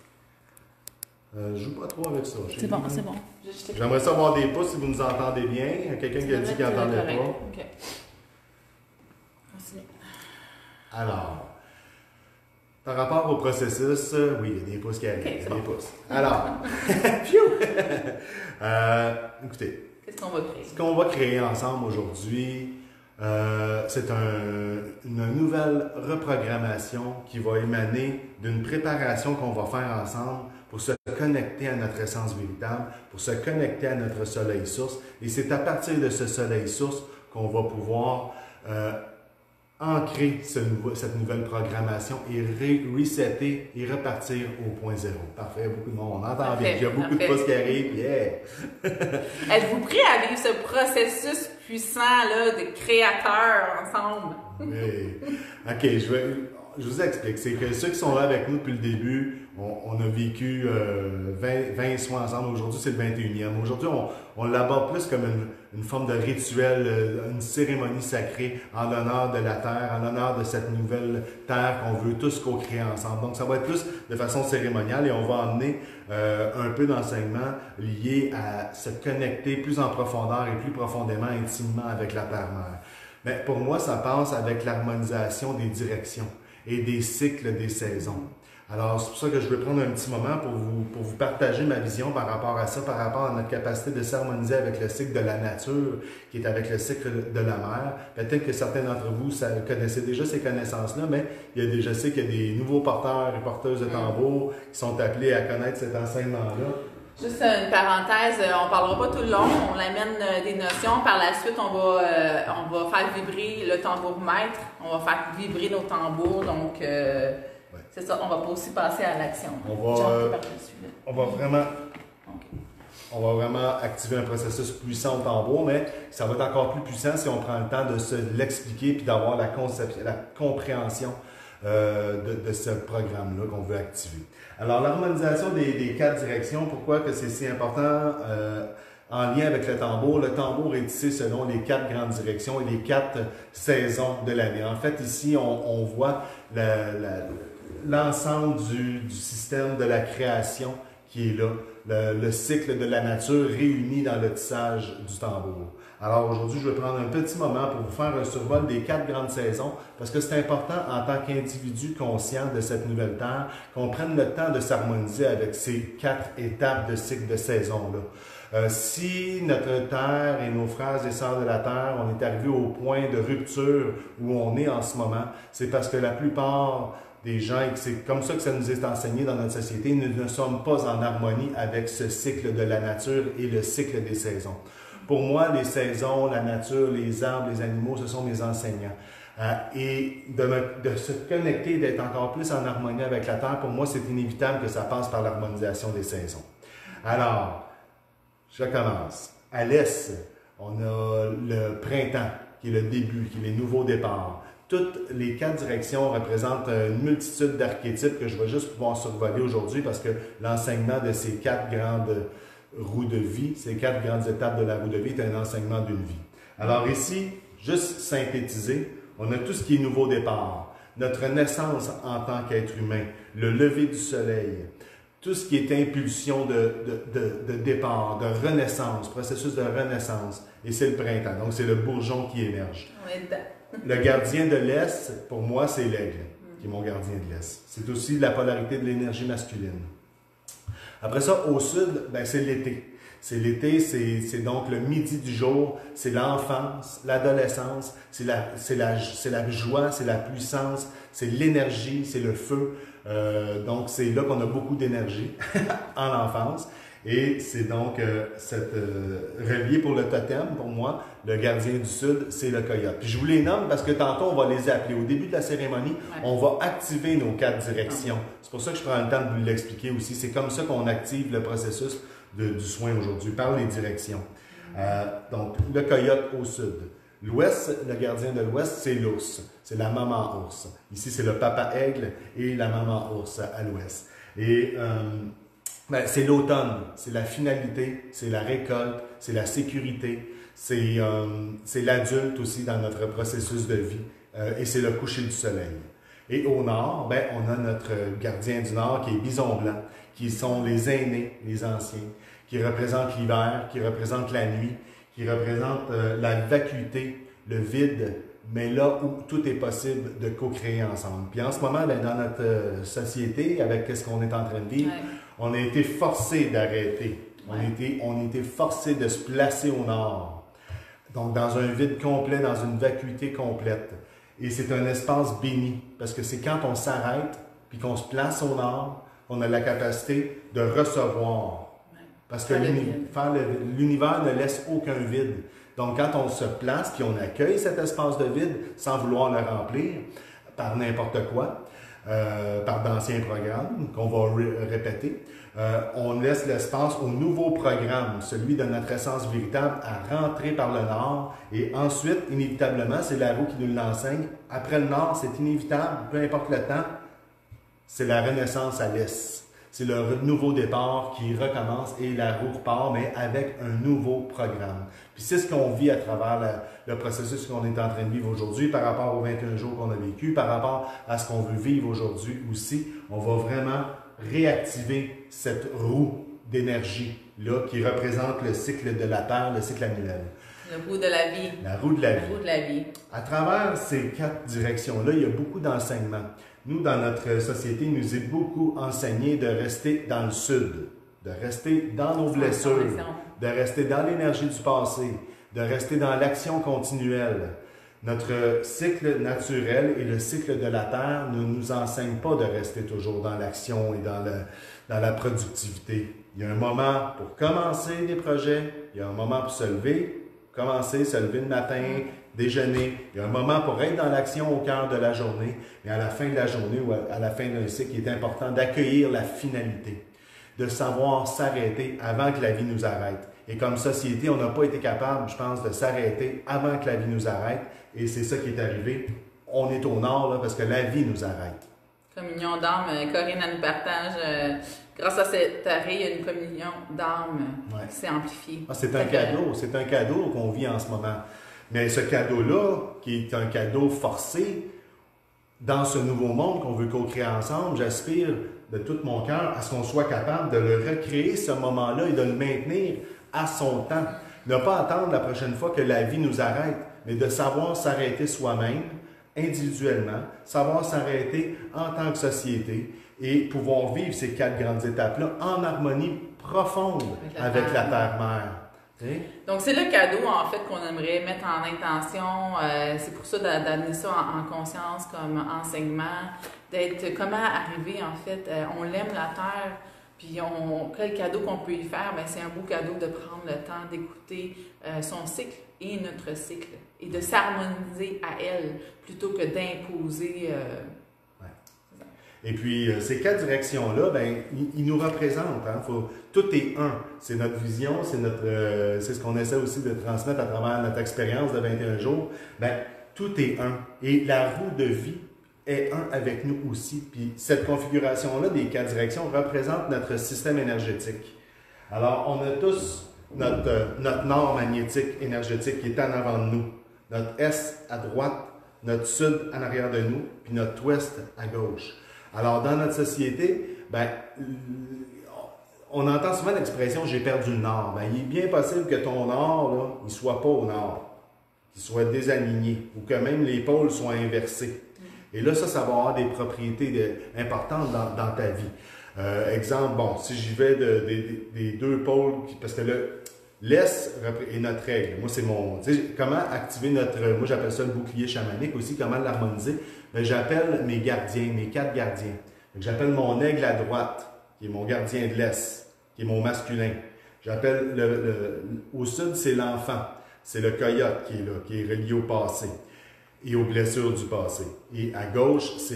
Speaker 1: Euh, je joue pas trop avec ça.
Speaker 2: C'est bon, c'est bon.
Speaker 1: J'aimerais savoir des pouces si vous nous entendez bien. Il y a quelqu'un qui a dit qu'il n'entendait pas.
Speaker 2: Ok. Continue.
Speaker 1: Alors, par rapport au processus, euh, oui, il y a des pouces qui arrivent.
Speaker 2: Okay,
Speaker 1: il y a
Speaker 2: bon.
Speaker 1: des pouces. Alors, pfiou! euh, écoutez,
Speaker 2: qu'est-ce qu'on va créer?
Speaker 1: Ce qu'on va créer ensemble aujourd'hui, euh, c'est un, une nouvelle reprogrammation qui va émaner d'une préparation qu'on va faire ensemble pour se connecter à notre essence véritable, pour se connecter à notre soleil source. Et c'est à partir de ce soleil source qu'on va pouvoir euh, ancrer ce nouveau, cette nouvelle programmation et re resetter et repartir au point zéro. Parfait, beaucoup de monde, on entend bien. Il y a beaucoup parfait. de choses qui arrivent. Yeah!
Speaker 2: Êtes-vous prêts à vivre ce processus puissant là, de créateurs ensemble?
Speaker 1: Oui. OK, je, vais, je vous explique. C'est que ceux qui sont là avec nous depuis le début, on, on a vécu euh, vingt, vingt soins ensemble. Aujourd'hui, c'est le vingt et unième. Aujourd'hui, on, on l'aborde plus comme une, une forme de rituel, une cérémonie sacrée en l'honneur de la Terre, en l'honneur de cette nouvelle Terre qu'on veut tous co-créer ensemble. Donc, ça va être plus de façon cérémoniale et on va emmener euh, un peu d'enseignement lié à se connecter plus en profondeur et plus profondément, intimement avec la Terre-Mère. Mais pour moi, ça passe avec l'harmonisation des directions et des cycles des saisons. Alors, c'est pour ça que je vais prendre un petit moment pour vous, pour vous partager ma vision par rapport à ça, par rapport à notre capacité de s'harmoniser avec le cycle de la nature, qui est avec le cycle de la mer. Peut-être que certains d'entre vous ça, connaissaient déjà ces connaissances-là, mais il y a des, je sais qu'il y a des nouveaux porteurs et porteuses de tambours qui sont appelés à connaître cet enseignement-là.
Speaker 2: Juste une parenthèse, on ne parlera pas tout le long, on amène des notions. Par la suite, on va, euh, on va faire vibrer le tambour-maître, on va faire vibrer nos tambours, donc... Euh, ouais. C'est ça, on va aussi passer à l'action.
Speaker 1: On va, euh, on va vraiment, okay. on va vraiment activer un processus puissant au tambour, mais ça va être encore plus puissant si on prend le temps de se l'expliquer puis d'avoir la conception, la compréhension euh, de, de ce programme-là qu'on veut activer. Alors, l'harmonisation des, des quatre directions, pourquoi que c'est si important euh, en lien avec le tambour? Le tambour est tissé selon les quatre grandes directions et les quatre saisons de l'année. En fait, ici, on, on voit la, la l'ensemble du, du système de la création qui est là, le, le cycle de la nature réuni dans le tissage du tambour. Alors aujourd'hui, je vais prendre un petit moment pour vous faire un survol des quatre grandes saisons parce que c'est important en tant qu'individu conscient de cette nouvelle Terre qu'on prenne le temps de s'harmoniser avec ces quatre étapes de cycle de saison-là. Euh, si notre Terre et nos frères et sœurs de la Terre, on est arrivé au point de rupture où on est en ce moment, c'est parce que la plupart des gens, et c'est comme ça que ça nous est enseigné dans notre société, nous ne sommes pas en harmonie avec ce cycle de la nature et le cycle des saisons. Pour moi, les saisons, la nature, les arbres, les animaux, ce sont mes enseignants. Euh, et de, me, de se connecter, d'être encore plus en harmonie avec la Terre, pour moi, c'est inévitable que ça passe par l'harmonisation des saisons. Alors, je commence. À l'est, on a le printemps, qui est le début, qui est les nouveaux départs. Toutes les quatre directions représentent une multitude d'archétypes que je vais juste pouvoir survoler aujourd'hui parce que l'enseignement de ces quatre grandes roues de vie, ces quatre grandes étapes de la roue de vie est un enseignement d'une vie. Alors ici, juste synthétiser, on a tout ce qui est nouveau départ, notre naissance en tant qu'être humain, le lever du soleil, tout ce qui est impulsion de, de, de, de départ, de renaissance, processus de renaissance. Et c'est le printemps, donc c'est le bourgeon qui émerge. Le gardien de l'Est, pour moi, c'est l'aigle, qui est mon gardien de l'Est. C'est aussi la polarité de l'énergie masculine. Après ça, au sud, ben, c'est l'été. C'est l'été, c'est donc le midi du jour, c'est l'enfance, l'adolescence, c'est la, la, la joie, c'est la puissance, c'est l'énergie, c'est le feu. Euh, donc, c'est là qu'on a beaucoup d'énergie en enfance. Et c'est donc euh, cette, euh, relié pour le totem, pour moi, le gardien du Sud, c'est le coyote. Puis je vous les nomme parce que tantôt, on va les appeler. Au début de la cérémonie, ouais. on va activer nos quatre directions. C'est pour ça que je prends le temps de vous l'expliquer aussi. C'est comme ça qu'on active le processus de, du soin aujourd'hui, par les directions. Euh, donc, le coyote au Sud. L'Ouest, le gardien de l'Ouest, c'est l'ours. C'est la maman ours. Ici, c'est le papa aigle et la maman ours à l'Ouest. Et... Euh, Ben, c'est l'automne, c'est la finalité, c'est la récolte, c'est la sécurité, c'est euh, l'adulte aussi dans notre processus de vie euh, et c'est le coucher du soleil. Et au nord, ben, on a notre gardien du nord qui est bison blanc, qui sont les aînés, les anciens, qui représentent l'hiver, qui représentent la nuit, qui représentent euh, la vacuité, le vide, mais là où tout est possible de co-créer ensemble. Puis en ce moment, ben, dans notre euh, société, avec ce qu'on est en train de vivre, ouais. on a été forcé d'arrêter. Ouais. On, a été, on a été forcé de se placer au nord. Donc, dans un vide complet, dans une vacuité complète. Et c'est un espace béni, parce que c'est quand on s'arrête, puis qu'on se place au nord, qu'on a la capacité de recevoir. Ouais. Parce que l'univers ne laisse aucun vide. Donc, quand on se place, puis on accueille cet espace de vide sans vouloir le remplir par n'importe quoi, euh, par d'anciens programmes qu'on va ré répéter, euh, on laisse l'espace au nouveau programme, celui de notre essence véritable, à rentrer par le nord. Et ensuite, inévitablement, c'est la roue qui nous l'enseigne. Après le nord, c'est inévitable, peu importe le temps, c'est la renaissance à l'est. C'est le nouveau départ qui recommence et la roue repart, mais avec un nouveau programme. Puis c'est ce qu'on vit à travers la, le processus qu'on est en train de vivre aujourd'hui par rapport aux vingt et un jours qu'on a vécu, par rapport à ce qu'on veut vivre aujourd'hui aussi. On va vraiment réactiver cette roue d'énergie-là qui représente le cycle de la Terre, le cycle annuel.
Speaker 2: La roue de la vie.
Speaker 1: La roue de la
Speaker 2: la
Speaker 1: vie.
Speaker 2: Roue de la vie.
Speaker 1: À travers ces quatre directions-là, il y a beaucoup d'enseignements. Nous, dans notre société, il nous est beaucoup enseigné de rester dans le sud, de rester dans nos blessures, de rester dans l'énergie du passé, de rester dans l'action continuelle. Notre cycle naturel et le cycle de la Terre ne nous enseignent pas de rester toujours dans l'action et dans, le, dans la productivité. Il y a un moment pour commencer des projets, il y a un moment pour se lever, commencer, se lever le matin, déjeuner. Il y a un moment pour être dans l'action au cœur de la journée, mais à la fin de la journée ou à la fin d'un cycle, il est important d'accueillir la finalité, de savoir s'arrêter avant que la vie nous arrête. Et comme société, on n'a pas été capable, je pense, de s'arrêter avant que la vie nous arrête. Et c'est ça qui est arrivé. On est au nord, là, parce que la vie nous arrête.
Speaker 2: Communion d'âme, Corinne, elle nous partage. Euh, grâce à cet arrêt, il y a une communion d'âme ouais. qui s'est amplifiée. Ah, c'est un cadeau, c'est un cadeau qu'on vit en ce moment. Mais ce cadeau-là, qui est un cadeau forcé, dans ce nouveau monde qu'on veut co-créer ensemble, j'aspire de tout mon cœur à ce qu'on soit capable de le recréer, ce moment-là, et de le maintenir à son temps.
Speaker 1: Ne pas attendre la prochaine fois que la vie nous arrête, mais de savoir s'arrêter soi-même, individuellement, savoir s'arrêter en tant que société et pouvoir vivre ces quatre grandes étapes-là en harmonie profonde avec la, avec la Terre-Mère. Okay?
Speaker 2: Donc, c'est le cadeau, en fait, qu'on aimerait mettre en intention. Euh, c'est pour ça d'amener ça en, en conscience comme enseignement, d'être comment arriver, en fait, euh, on l'aime la Terre, puis on, quel cadeau qu'on peut y faire, ben, c'est un beau cadeau de prendre le temps d'écouter euh, son cycle et notre cycle, et de s'harmoniser à elle, plutôt que d'imposer... Euh,
Speaker 1: Et puis, euh, ces quatre directions-là, ben, ils, ils nous représentent. Hein? Faut, tout est un. C'est notre vision, c'est notre, euh, c'est ce qu'on essaie aussi de transmettre à travers notre expérience de vingt et un jours. Ben, tout est un. Et la roue de vie est un avec nous aussi. Puis, cette configuration-là des quatre directions représente notre système énergétique. Alors, on a tous notre, euh, notre nord magnétique énergétique qui est en avant de nous, notre est à droite, notre sud en arrière de nous, puis notre ouest à gauche. Alors, dans notre société, ben, on entend souvent l'expression « j'ai perdu le nord ». Ben, il est bien possible que ton nord, là, il ne soit pas au nord, qu'il soit désaligné, ou que même les pôles soient inversés. Et là, ça, ça va avoir des propriétés de, importantes dans, dans ta vie. Euh, exemple, bon, si j'y vais de, de, de, des deux pôles, parce que l'Est est notre règle. Moi, c'est mon... Tu sais, comment activer notre... Moi, j'appelle ça le bouclier chamanique aussi, comment l'harmoniser. Ben, j'appelle mes gardiens, mes quatre gardiens. J'appelle mon aigle à droite, qui est mon gardien de l'Est, qui est mon masculin. J'appelle le, le, au sud, c'est l'enfant. C'est le coyote qui est là, qui est relié au passé et aux blessures du passé. Et à gauche, c'est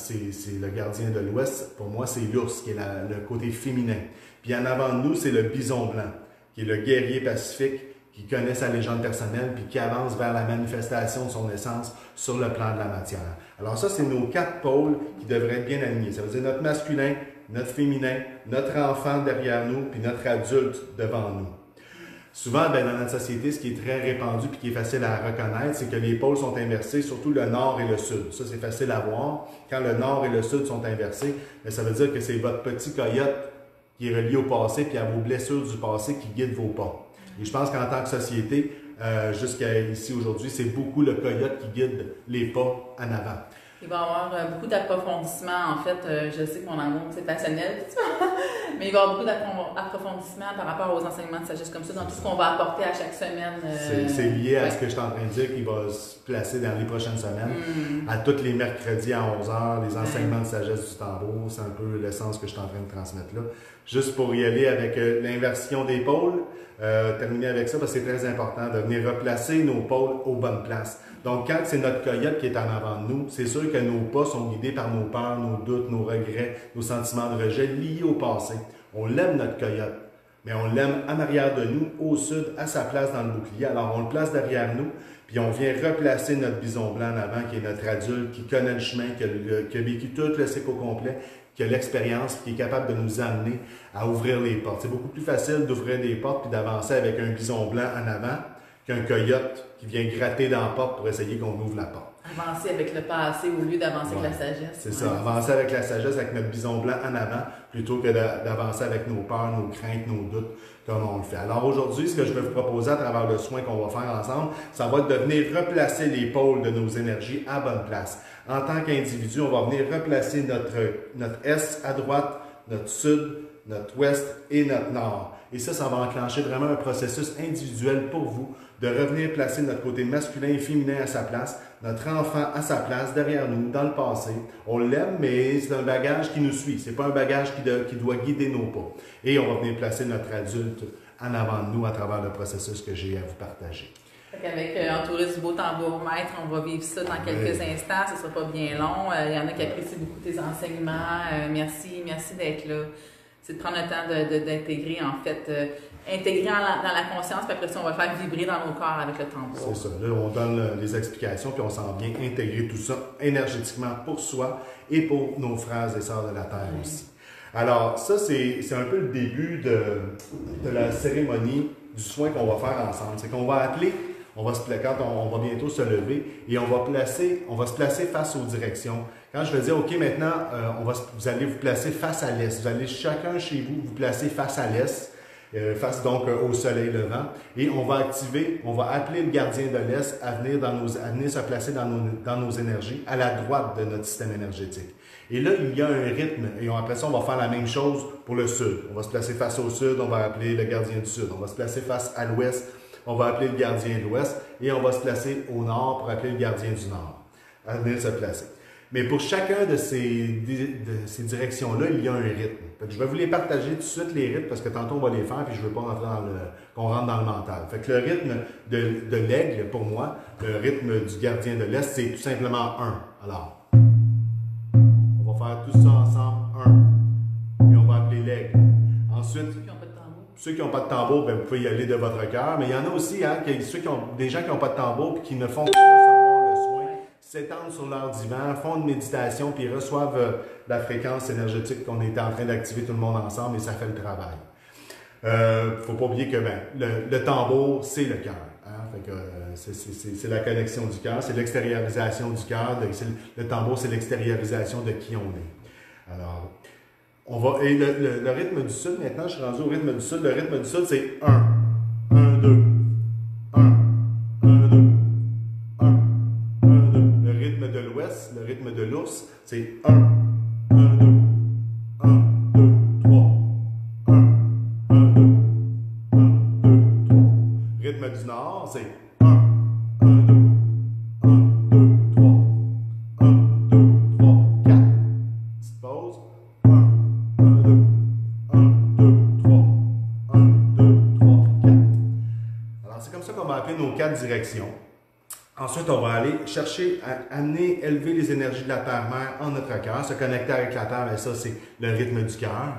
Speaker 1: le gardien de l'Ouest. Pour moi, c'est l'ours, qui est la, le côté féminin. Puis en avant de nous, c'est le bison blanc, qui est le guerrier pacifique, qui connaît sa légende personnelle, puis qui avance vers la manifestation de son essence sur le plan de la matière. Alors ça, c'est nos quatre pôles qui devraient être bien alignés. Ça veut dire notre masculin, notre féminin, notre enfant derrière nous, puis notre adulte devant nous. Souvent, ben, dans notre société, ce qui est très répandu et qui est facile à reconnaître, c'est que les pôles sont inversés, surtout le nord et le sud. Ça, c'est facile à voir. Quand le nord et le sud sont inversés, ben, ça veut dire que c'est votre petit coyote qui est relié au passé puis à vos blessures du passé qui guide vos pas. Et je pense qu'en tant que société, euh, jusqu'à ici aujourd'hui, c'est beaucoup le coyote qui guide les pas en avant.
Speaker 2: Il va y avoir euh, beaucoup d'approfondissement. En fait, euh, je sais que mon amour, c'est passionnel, mais il va y avoir beaucoup d'approfondissement par rapport aux enseignements de sagesse comme ça, dans tout ce qu'on va apporter à chaque semaine. Euh,
Speaker 1: c'est lié à
Speaker 2: ouais.
Speaker 1: ce que je suis en train de dire, qui va se placer dans les prochaines semaines.
Speaker 2: Mm.
Speaker 1: À tous les mercredis à onze heures, les enseignements de sagesse du tambour, c'est un peu l'essence que je suis en train de transmettre là. Juste pour y aller avec euh, l'inversion des pôles, euh, terminer avec ça parce que c'est très important de venir replacer nos pôles aux bonnes places. Donc, quand c'est notre coyote qui est en avant de nous, c'est sûr que nos pas sont guidés par nos peurs, nos doutes, nos regrets, nos sentiments de rejet liés au passé. On l'aime, notre coyote, mais on l'aime en arrière de nous, au sud, à sa place dans le bouclier. Alors, on le place derrière nous, puis on vient replacer notre bison blanc en avant, qui est notre adulte, qui connaît le chemin, qui a, qui a vécu tout le cycle au complet, qui a l'expérience, qui est capable de nous amener à ouvrir les portes. C'est beaucoup plus facile d'ouvrir des portes puis d'avancer avec un bison blanc en avant qu'un coyote qui vient gratter dans la porte pour essayer qu'on ouvre la porte.
Speaker 2: Avancer avec le passé au lieu d'avancer
Speaker 1: ouais.
Speaker 2: avec la sagesse.
Speaker 1: C'est ouais. ça, avancer avec la sagesse, avec notre bison blanc en avant, plutôt que d'avancer avec nos peurs, nos craintes, nos doutes, comme on le fait. Alors aujourd'hui, ce que je vais vous proposer à travers le soin qu'on va faire ensemble, ça va être de venir replacer les pôles de nos énergies à bonne place. En tant qu'individu, on va venir replacer notre, notre est à droite, notre sud, notre ouest et notre nord. Et ça, ça va enclencher vraiment un processus individuel pour vous de revenir placer notre côté masculin et féminin à sa place, notre enfant à sa place, derrière nous, dans le passé. On l'aime, mais c'est un bagage qui nous suit. Ce n'est pas un bagage qui, de, qui doit guider nos pas. Et on va venir placer notre adulte en avant de nous à travers le processus que j'ai à vous partager.
Speaker 2: Avec euh, entouré du beau tambour-maître, on va vivre ça dans quelques oui. instants. Ce ne sera pas bien long. Il euh, y en a qui apprécient beaucoup tes enseignements. Euh, merci, merci d'être là. C'est de prendre le temps d'intégrer, en fait, euh, intégrer la, dans la conscience, puis après ça, on va le faire vibrer dans nos corps avec le tambour.
Speaker 1: C'est ça. Là, on donne les explications, puis on s'en vient intégrer tout ça énergétiquement pour soi et pour nos frères et sœurs de la Terre oui. aussi. Alors, ça, c'est un peu le début de, de la cérémonie du soin qu'on va faire ensemble. C'est qu'on va appeler, on va se, quand on, on va bientôt se lever, et on va, placer, on va se placer face aux directions. Quand je vais dire, OK, maintenant, euh, on va, vous allez vous placer face à l'est. Vous allez chacun chez vous vous placer face à l'est. euh, face donc euh, au soleil levant. Et on va activer, on va appeler le gardien de l'Est à venir, dans nos, à venir se placer dans nos, dans nos énergies, à la droite de notre système énergétique. Et là, il y a un rythme. Et on, après ça, on va faire la même chose pour le sud. On va se placer face au sud, on va appeler le gardien du sud. On va se placer face à l'ouest, on va appeler le gardien de l'ouest. Et on va se placer au nord pour appeler le gardien du nord, à venir se placer. Mais pour chacun de ces, de ces directions-là, il y a un rythme. Fait que je vais vous les partager tout de suite, les rythmes, parce que tantôt, on va les faire, puis je ne veux pas rentrer dans le, qu'on rentre dans le mental. Fait que le rythme de, de l'aigle, pour moi, le rythme du gardien de l'Est, c'est tout simplement un. Alors, on va faire tout ça ensemble, un. Et on va appeler l'aigle. Ensuite, ceux qui n'ont pas de tambour, ceux qui n'ont pas de tambour, bien, vous pouvez y aller de votre cœur. Mais il y en a aussi, hein, qui, ceux qui ont, des gens qui n'ont pas de tambour, puis qui ne font que recevoir le soin, s'étendent sur leur divan, font une méditation, puis reçoivent euh, la fréquence énergétique qu'on était en train d'activer tout le monde ensemble, et ça fait le travail. Il euh, ne faut pas oublier que ben, le, le tambour, c'est le cœur. Hein? Fait que, euh, c'est la connexion du cœur, c'est l'extériorisation du cœur. Le, le tambour, c'est l'extériorisation de qui on est. Alors, on va. Et le, le, le rythme du sud, maintenant, je suis rendu au rythme du sud. Le rythme du sud, c'est un, un, deux, un, un, deux, un, un, deux. Le rythme de l'ouest, le rythme de l'ours, c'est un, un, deux, un, deux, trois, un, un, deux, un, deux, trois. Rythme du nord, c'est un, un, deux, un, deux, trois, un, deux, trois, quatre. Petite pause. un, un, deux, un, deux, trois, un, deux, trois, quatre. Alors, c'est comme ça qu'on va appeler nos quatre directions. Ensuite, on va aller chercher à amener, élever les énergies de la Terre-Mère en notre cœur, se connecter avec la Terre, et ça, c'est le rythme du cœur.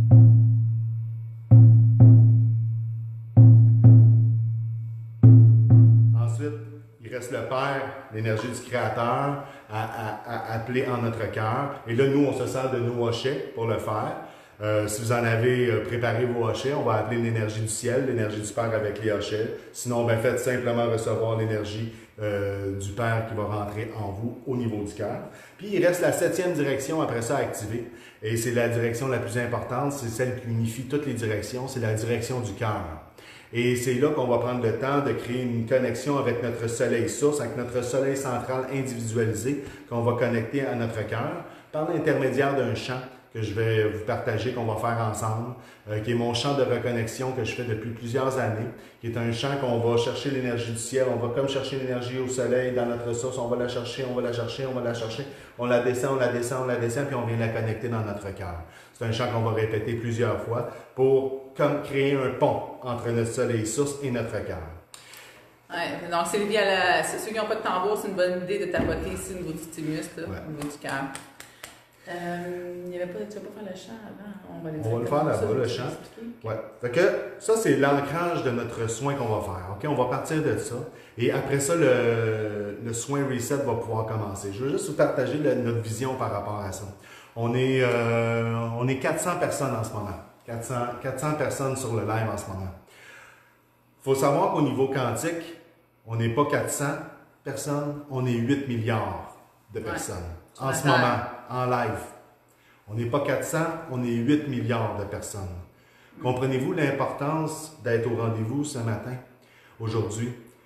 Speaker 1: Ensuite, il reste le Père, l'énergie du Créateur, à, à, à appeler en notre cœur. Et là, nous, on se sert de nos hochets pour le faire. Euh, si vous en avez euh, préparé vos hochets, on va appeler l'énergie du ciel, l'énergie du Père avec les hochets. Sinon, ben, faites simplement recevoir l'énergie euh, du Père qui va rentrer en vous au niveau du cœur. Puis, il reste la septième direction après ça à activer. Et c'est la direction la plus importante, c'est celle qui unifie toutes les directions, c'est la direction du cœur. Et c'est là qu'on va prendre le temps de créer une connexion avec notre soleil source, avec notre soleil central individualisé, qu'on va connecter à notre cœur par l'intermédiaire d'un chant que je vais vous partager, qu'on va faire ensemble, euh, qui est mon chant de reconnexion que je fais depuis plusieurs années, qui est un chant qu'on va chercher l'énergie du ciel, on va comme chercher l'énergie au soleil dans notre source, on va la chercher, on va la chercher, on va la chercher, on la descend, on la descend, on la descend, puis on vient la connecter dans notre cœur. C'est un chant qu'on va répéter plusieurs fois pour comme créer un pont entre notre soleil source et notre cœur.
Speaker 2: Ouais, donc, Sylvie, la... ceux qui n'ont pas de tambour, c'est une bonne idée de tapoter ici au niveau du stimulus, là, ouais. Au niveau du cœur. Euh, il n'y avait pas, tu vas pas faire le chant avant? On va,
Speaker 1: on va le faire là-bas, le chant. Ouais. Fait que ça, c'est l'ancrage de notre soin qu'on va faire. OK? On va partir de ça. Et après ça, le, le soin reset va pouvoir commencer. Je veux juste vous partager le, notre vision par rapport à ça. On est, euh, on est quatre cents personnes en ce moment. quatre cents, quatre cents personnes sur le live en ce moment. Il faut savoir qu'au niveau quantique, on n'est pas quatre cents personnes, on est huit milliards de personnes. Ouais. En ce moment, en live. On n'est pas quatre cents, on est huit milliards de personnes. Comprenez-vous l'importance d'être au rendez-vous ce matin, aujourd'hui?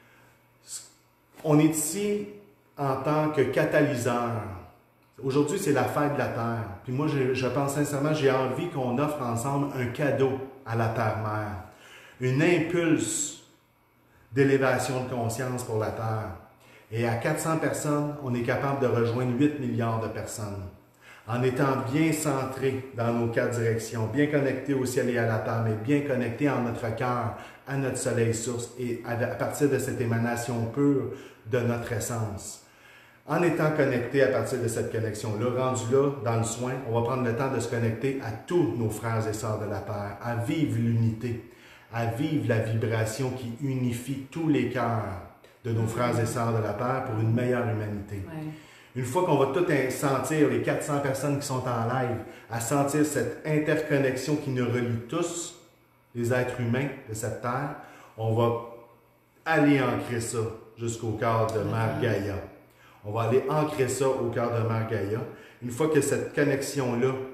Speaker 1: On est ici en tant que catalyseur. Aujourd'hui, c'est la fête de la Terre. Puis moi, je, je pense sincèrement, j'ai envie qu'on offre ensemble un cadeau à la Terre-Mère. Une impulse d'élévation de conscience pour la Terre. Et à quatre cents personnes, on est capable de rejoindre huit milliards de personnes. En étant bien centré dans nos quatre directions, bien connecté au ciel et à la terre, mais bien connecté en notre cœur, à notre soleil source et à partir de cette émanation pure de notre essence. En étant connecté à partir de cette connexion-là, rendu là, dans le soin, on va prendre le temps de se connecter à tous nos frères et sœurs de la terre, à vivre l'unité, à vivre la vibration qui unifie tous les cœurs de nos frères et sœurs de la terre pour une meilleure humanité. Ouais. Une fois qu'on va tout sentir, les quatre cents personnes qui sont en live, à sentir cette interconnexion qui nous relie tous, les êtres humains de cette terre, on va aller ancrer ça jusqu'au cœur de Mère Gaïa. On va aller ancrer ça au cœur de Mère Gaïa. Une fois que cette connexion-là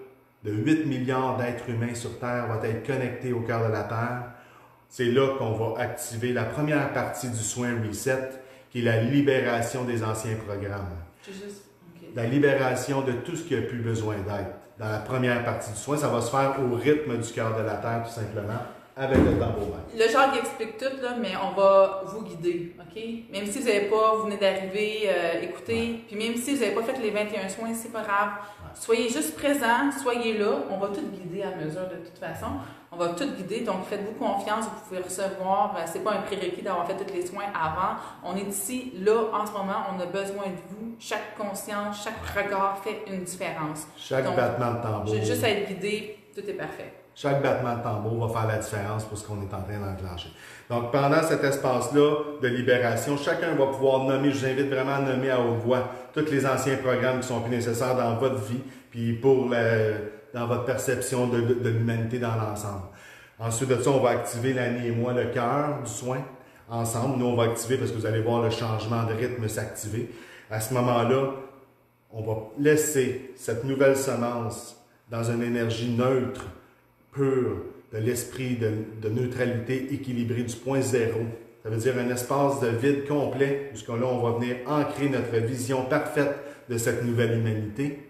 Speaker 1: de huit milliards d'êtres humains sur Terre va être connecté au cœur de la Terre. C'est là qu'on va activer la première partie du soin Reset, qui est la libération des anciens programmes.
Speaker 2: Juste, okay.
Speaker 1: La libération de tout ce qui n'a plus besoin d'être. Dans la première partie du soin, ça va se faire au rythme du cœur de la Terre, tout simplement, avec le tambour.
Speaker 2: Le genre qui explique tout, là, mais on va vous guider, OK? Même si vous n'avez pas, vous venez d'arriver, euh, écoutez, ouais. Puis même si vous n'avez pas fait les vingt et un soins, c'est pas grave. Ouais. Soyez juste présents, soyez là, on va tout guider à mesure de toute façon. On va tout guider, donc faites-vous confiance, vous pouvez recevoir, euh, c'est pas un prérequis d'avoir fait tous les soins avant. On est ici, là, en ce moment, on a besoin de vous. Chaque conscience, chaque regard fait une différence.
Speaker 1: Chaque
Speaker 2: donc,
Speaker 1: battement de tambour.
Speaker 2: Juste à être guidé, tout est parfait.
Speaker 1: Chaque battement de tambour va faire la différence pour ce qu'on est en train d'enclencher. Donc, pendant cet espace-là de libération, chacun va pouvoir nommer, je vous invite vraiment à nommer à haute voix tous les anciens programmes qui sont plus nécessaires dans votre vie, puis pour la, dans votre perception de, de, de l'humanité dans l'ensemble. Ensuite de ça, on va activer l'année et moi, le cœur du soin, ensemble. Nous, on va activer parce que vous allez voir le changement de rythme s'activer. À ce moment-là, on va laisser cette nouvelle semence dans une énergie neutre, pur, de l'esprit de, de neutralité équilibrée du point zéro. Ça veut dire un espace de vide complet, où là, on va venir ancrer notre vision parfaite de cette nouvelle humanité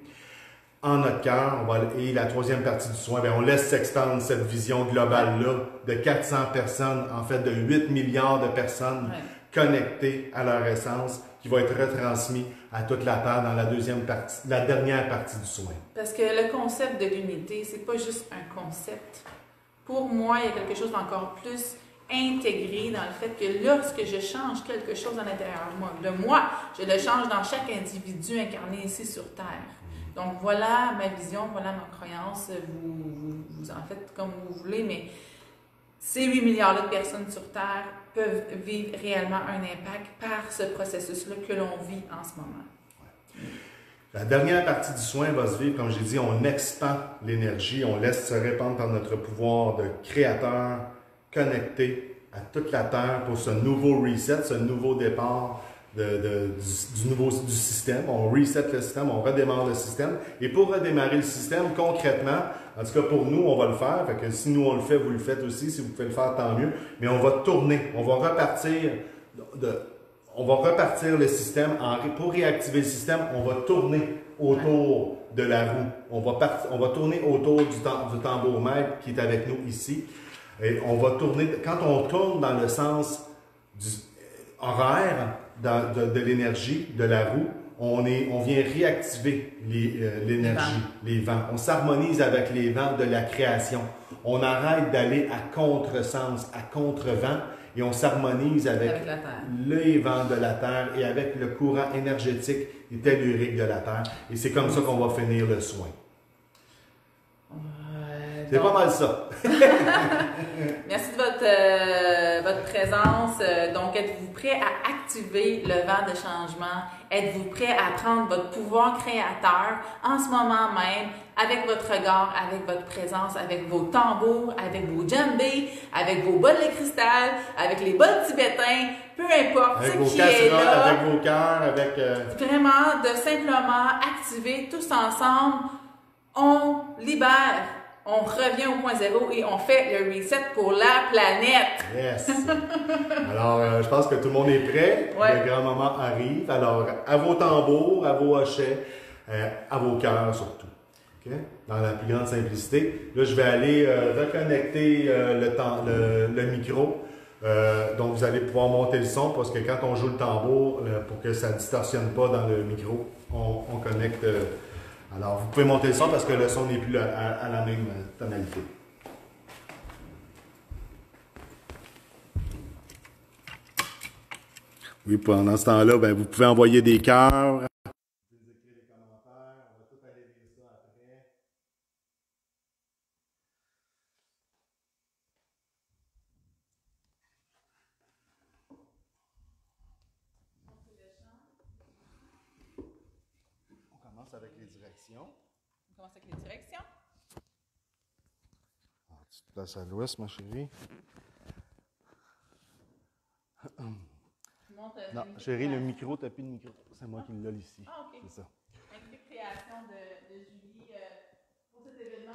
Speaker 1: en notre cœur. Et la troisième partie du soin, bien, on laisse s'expandre cette vision globale-là de quatre cents personnes, en fait de huit milliards de personnes ouais. connectées à leur essence, qui va être retransmis à toute la Terre dans la deuxième partie, la dernière partie du soin.
Speaker 2: Parce que le concept de l'unité, c'est pas juste un concept. Pour moi, il y a quelque chose d'encore plus intégré dans le fait que lorsque je change quelque chose à l'intérieur de moi, de moi, je le change dans chaque individu incarné ici sur Terre. Donc voilà ma vision, voilà ma croyance, vous, vous, vous en faites comme vous voulez, mais ces huit milliards de personnes sur Terre peuvent vivre réellement un impact par ce processus-là que l'on vit en ce moment.
Speaker 1: La dernière partie du soin va se vivre, comme j'ai dit, on expand l'énergie, on laisse se répandre par notre pouvoir de créateur connecté à toute la Terre pour ce nouveau reset, ce nouveau départ de, de, du, du nouveau du système. On reset le système, on redémarre le système. Et pour redémarrer le système, concrètement, en tout cas pour nous, on va le faire. Fait que si nous on le fait, vous le faites aussi. Si vous pouvez le faire, tant mieux. Mais on va tourner, on va repartir de, on va repartir le système. En, pour réactiver le système, on va tourner autour de la roue. On va, part, on va tourner autour du, du tambour maître qui est avec nous ici. Et on va tourner, quand on tourne dans le sens du horaire de, de, de l'énergie, de la roue, on, est, on vient réactiver l'énergie, les, euh, les vents. On s'harmonise avec les vents de la création. On arrête d'aller à contresens, à contre-vent, et on s'harmonise avec, avec les vents de la Terre et avec le courant énergétique et tellurique de la Terre. Et c'est comme ça qu'on va finir le soin. Euh, c'est pas mal ça.
Speaker 2: Merci de votre, euh, votre présence. Donc, êtes-vous prêt à activer le vent de changement? Êtes-vous prêt à prendre votre pouvoir créateur en ce moment même, avec votre regard, avec votre présence, avec vos tambours, avec vos djembés, avec vos bols de cristal, avec les bols tibétains, peu importe
Speaker 1: avec
Speaker 2: ce
Speaker 1: vos
Speaker 2: qui est là.
Speaker 1: Avec vos cœurs, avec... Euh...
Speaker 2: Vraiment, de simplement activer tous ensemble, on libère. On revient au point zéro et on fait le reset pour la planète.
Speaker 1: Yes! Alors, euh, je pense que tout le monde est prêt.
Speaker 2: Ouais.
Speaker 1: Le grand moment arrive. Alors, à vos tambours, à vos hochets, euh, à vos cœurs surtout. Okay? Dans la plus grande simplicité. Là, je vais aller euh, reconnecter euh, le, temps, le, le micro. Euh, donc, vous allez pouvoir monter le son parce que quand on joue le tambour, là, pour que ça ne distorsionne pas dans le micro, on, on connecte... Euh, Alors, vous pouvez monter le son parce que le son n'est plus à, à, à la même tonalité. Oui, pendant ce temps-là, ben, vous pouvez envoyer des cœurs. Vous pouvez écrire des commentaires. On va tout aller lire ça après. On commence avec les directions.
Speaker 2: On commence avec les directions.
Speaker 1: Ah, tu te places à l'ouest, ma chérie.
Speaker 2: Monte,
Speaker 1: non, chérie, le micro, tu n'as plus de micro. C'est moi ah. qui l'ai ici.
Speaker 2: Ah, OK.
Speaker 1: C'est ça.
Speaker 2: Une création de, de Julie euh, pour cet événement.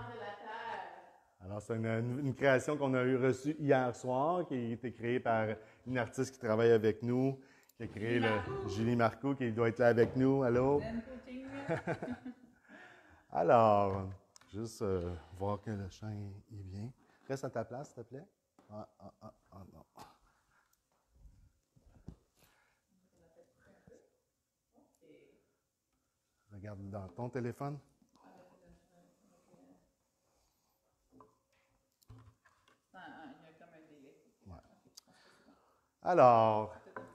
Speaker 1: Alors, c'est une, une création qu'on a eu reçue hier soir, qui a été créée par une artiste qui travaille avec nous, qui a créé
Speaker 2: Julie
Speaker 1: le
Speaker 2: Marcoux.
Speaker 1: Julie Marcoux, qui doit être là avec nous. Allô?
Speaker 2: Zen coaching.
Speaker 1: Alors, juste euh, voir que le chien est bien. Reste à ta place, s'il te plaît. Ah, ah, ah, ah, non. Regarde dans ton téléphone. Ouais. Alors,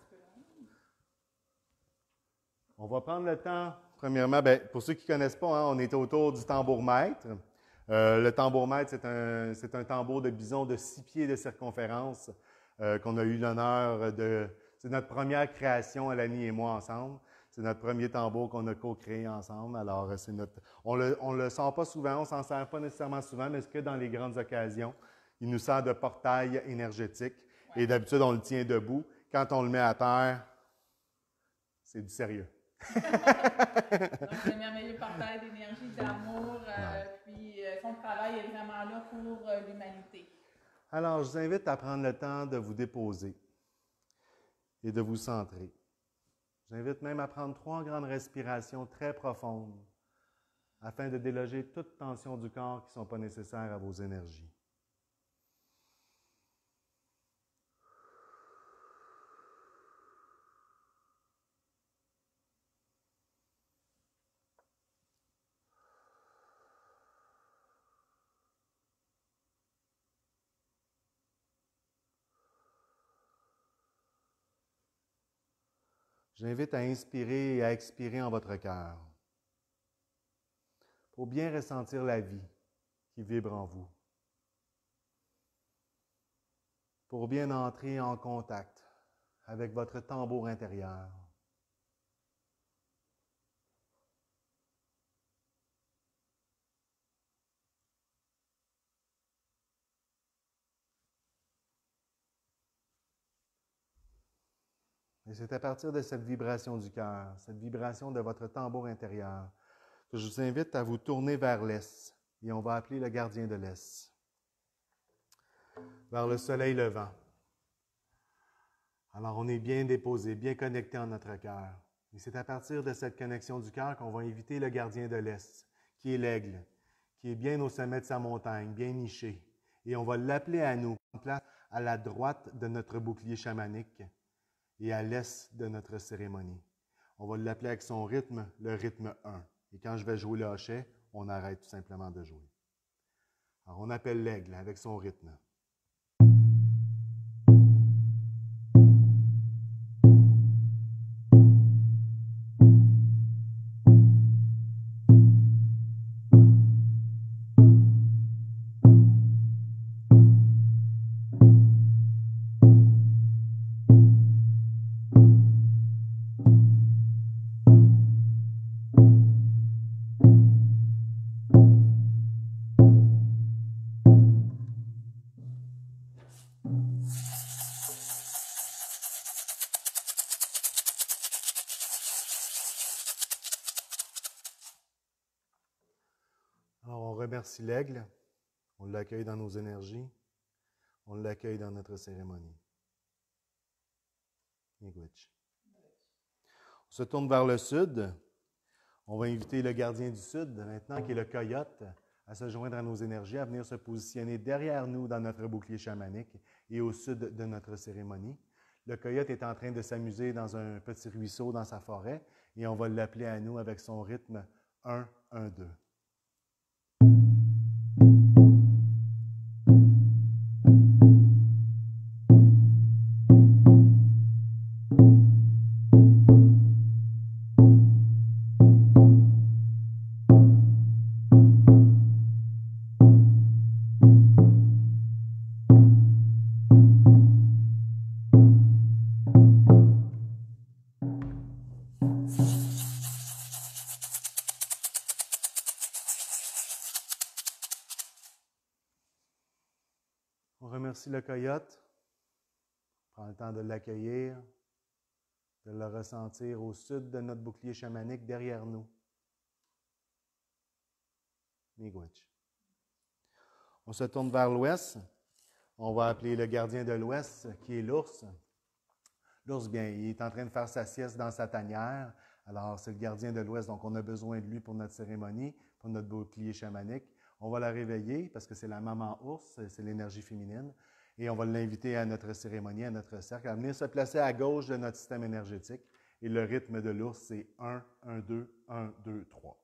Speaker 1: on va prendre le temps. Premièrement, bien, pour ceux qui ne connaissent pas, hein, on est autour du tambour-maître. Euh, le tambour-maître, c'est un, c'est un tambour de bison de six pieds de circonférence euh, qu'on a eu l'honneur de... C'est notre première création, Alani et moi, ensemble. C'est notre premier tambour qu'on a co-créé ensemble. Alors, c'est notre, on ne le, on le sort pas souvent, on ne s'en sert pas nécessairement souvent, mais c'est que dans les grandes occasions. Il nous sert de portail énergétique. Ouais. Et d'habitude, on le tient debout. Quand on le met à terre, c'est du sérieux.
Speaker 2: Donc, c'est un merveilleux portail d'énergie, d'amour, euh, ouais. Puis euh, son travail est vraiment là pour euh, l'humanité.
Speaker 1: Alors, je vous invite à prendre le temps de vous déposer et de vous centrer. Je vous invite même à prendre trois grandes respirations très profondes afin de déloger toute tension du corps qui ne sont pas nécessaires à vos énergies. J'invite à inspirer et à expirer en votre cœur pour bien ressentir la vie qui vibre en vous, pour bien entrer en contact avec votre tambour intérieur. Et c'est à partir de cette vibration du cœur, cette vibration de votre tambour intérieur, que je vous invite à vous tourner vers l'Est. Et on va appeler le gardien de l'Est. Vers le soleil levant. Alors, on est bien déposé, bien connecté en notre cœur. Et c'est à partir de cette connexion du cœur qu'on va inviter le gardien de l'Est, qui est l'aigle, qui est bien au sommet de sa montagne, bien niché. Et on va l'appeler à nous, en place à la droite de notre bouclier chamanique et à l'est de notre cérémonie. On va l'appeler avec son rythme, le rythme un. Et quand je vais jouer le hochet, on arrête tout simplement de jouer. Alors, on appelle l'aigle avec son rythme. On remercie l'aigle, on l'accueille dans nos énergies, on l'accueille dans notre cérémonie. Miigwech. On se tourne vers le sud. On va inviter le gardien du sud, maintenant, qui est le coyote, à se joindre à nos énergies, à venir se positionner derrière nous dans notre bouclier chamanique et au sud de notre cérémonie. Le coyote est en train de s'amuser dans un petit ruisseau dans sa forêt et on va l'appeler à nous avec son rythme un un deux. On remercie le coyote. On prend le temps de l'accueillir, de le ressentir au sud de notre bouclier chamanique derrière nous. Miigwech. On On se tourne vers l'ouest. On va appeler le gardien de l'ouest, qui est l'ours. L'ours, bien, il est en train de faire sa sieste dans sa tanière. Alors, c'est le gardien de l'ouest, donc on a besoin de lui pour notre cérémonie, pour notre bouclier chamanique. On va la réveiller parce que c'est la maman ours, c'est l'énergie féminine. Et on va l'inviter à notre cérémonie, à notre cercle, à venir se placer à gauche de notre système énergétique. Et le rythme de l'ours, c'est un, un, deux, un, deux, trois.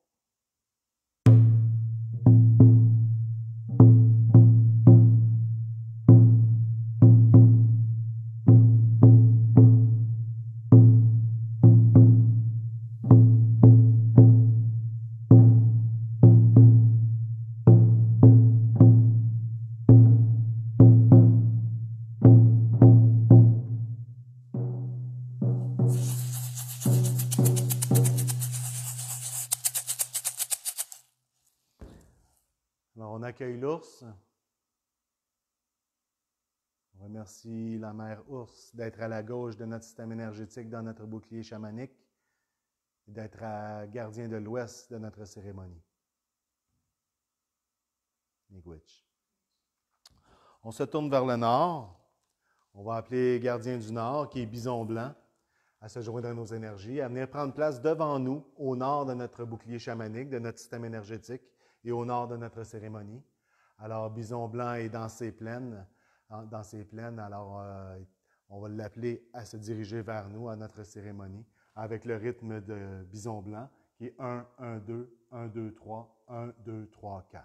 Speaker 1: Alors, on accueille l'ours. On remercie la mère ours d'être à la gauche de notre système énergétique dans notre bouclier chamanique et d'être à gardien de l'ouest de notre cérémonie. Miigwech. On se tourne vers le nord. On va appeler gardien du nord, qui est bison blanc, à se joindre à nos énergies, à venir prendre place devant nous, au nord de notre bouclier chamanique, de notre système énergétique, et au nord de notre cérémonie. Alors, bison blanc est dans ses plaines, dans ses plaines, alors euh, on va l'appeler à se diriger vers nous, à notre cérémonie, avec le rythme de bison blanc, qui est un, un, deux, un, deux, trois, un, deux, trois, quatre.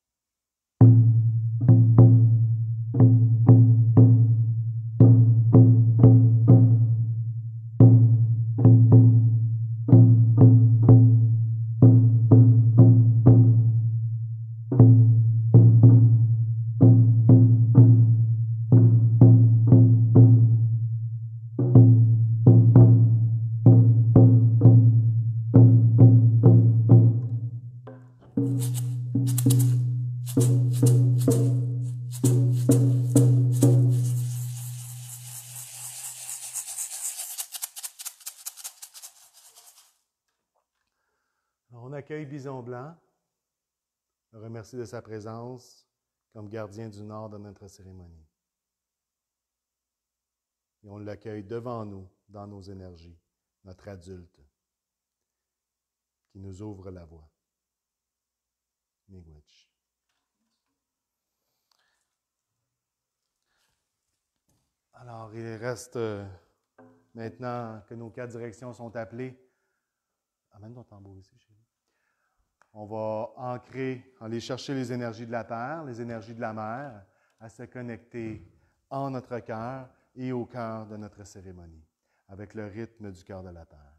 Speaker 1: On accueille Bison Blanc, on remercie de sa présence comme gardien du nord de notre cérémonie. Et on l'accueille devant nous, dans nos énergies, notre adulte, qui nous ouvre la voie. Miigwech. Alors, il reste, euh, maintenant que nos quatre directions sont appelées, amène ton tambour ici, chérie. On va ancrer, aller chercher les énergies de la terre, les énergies de la mer, à se connecter en notre cœur et au cœur de notre cérémonie, avec le rythme du cœur de la terre.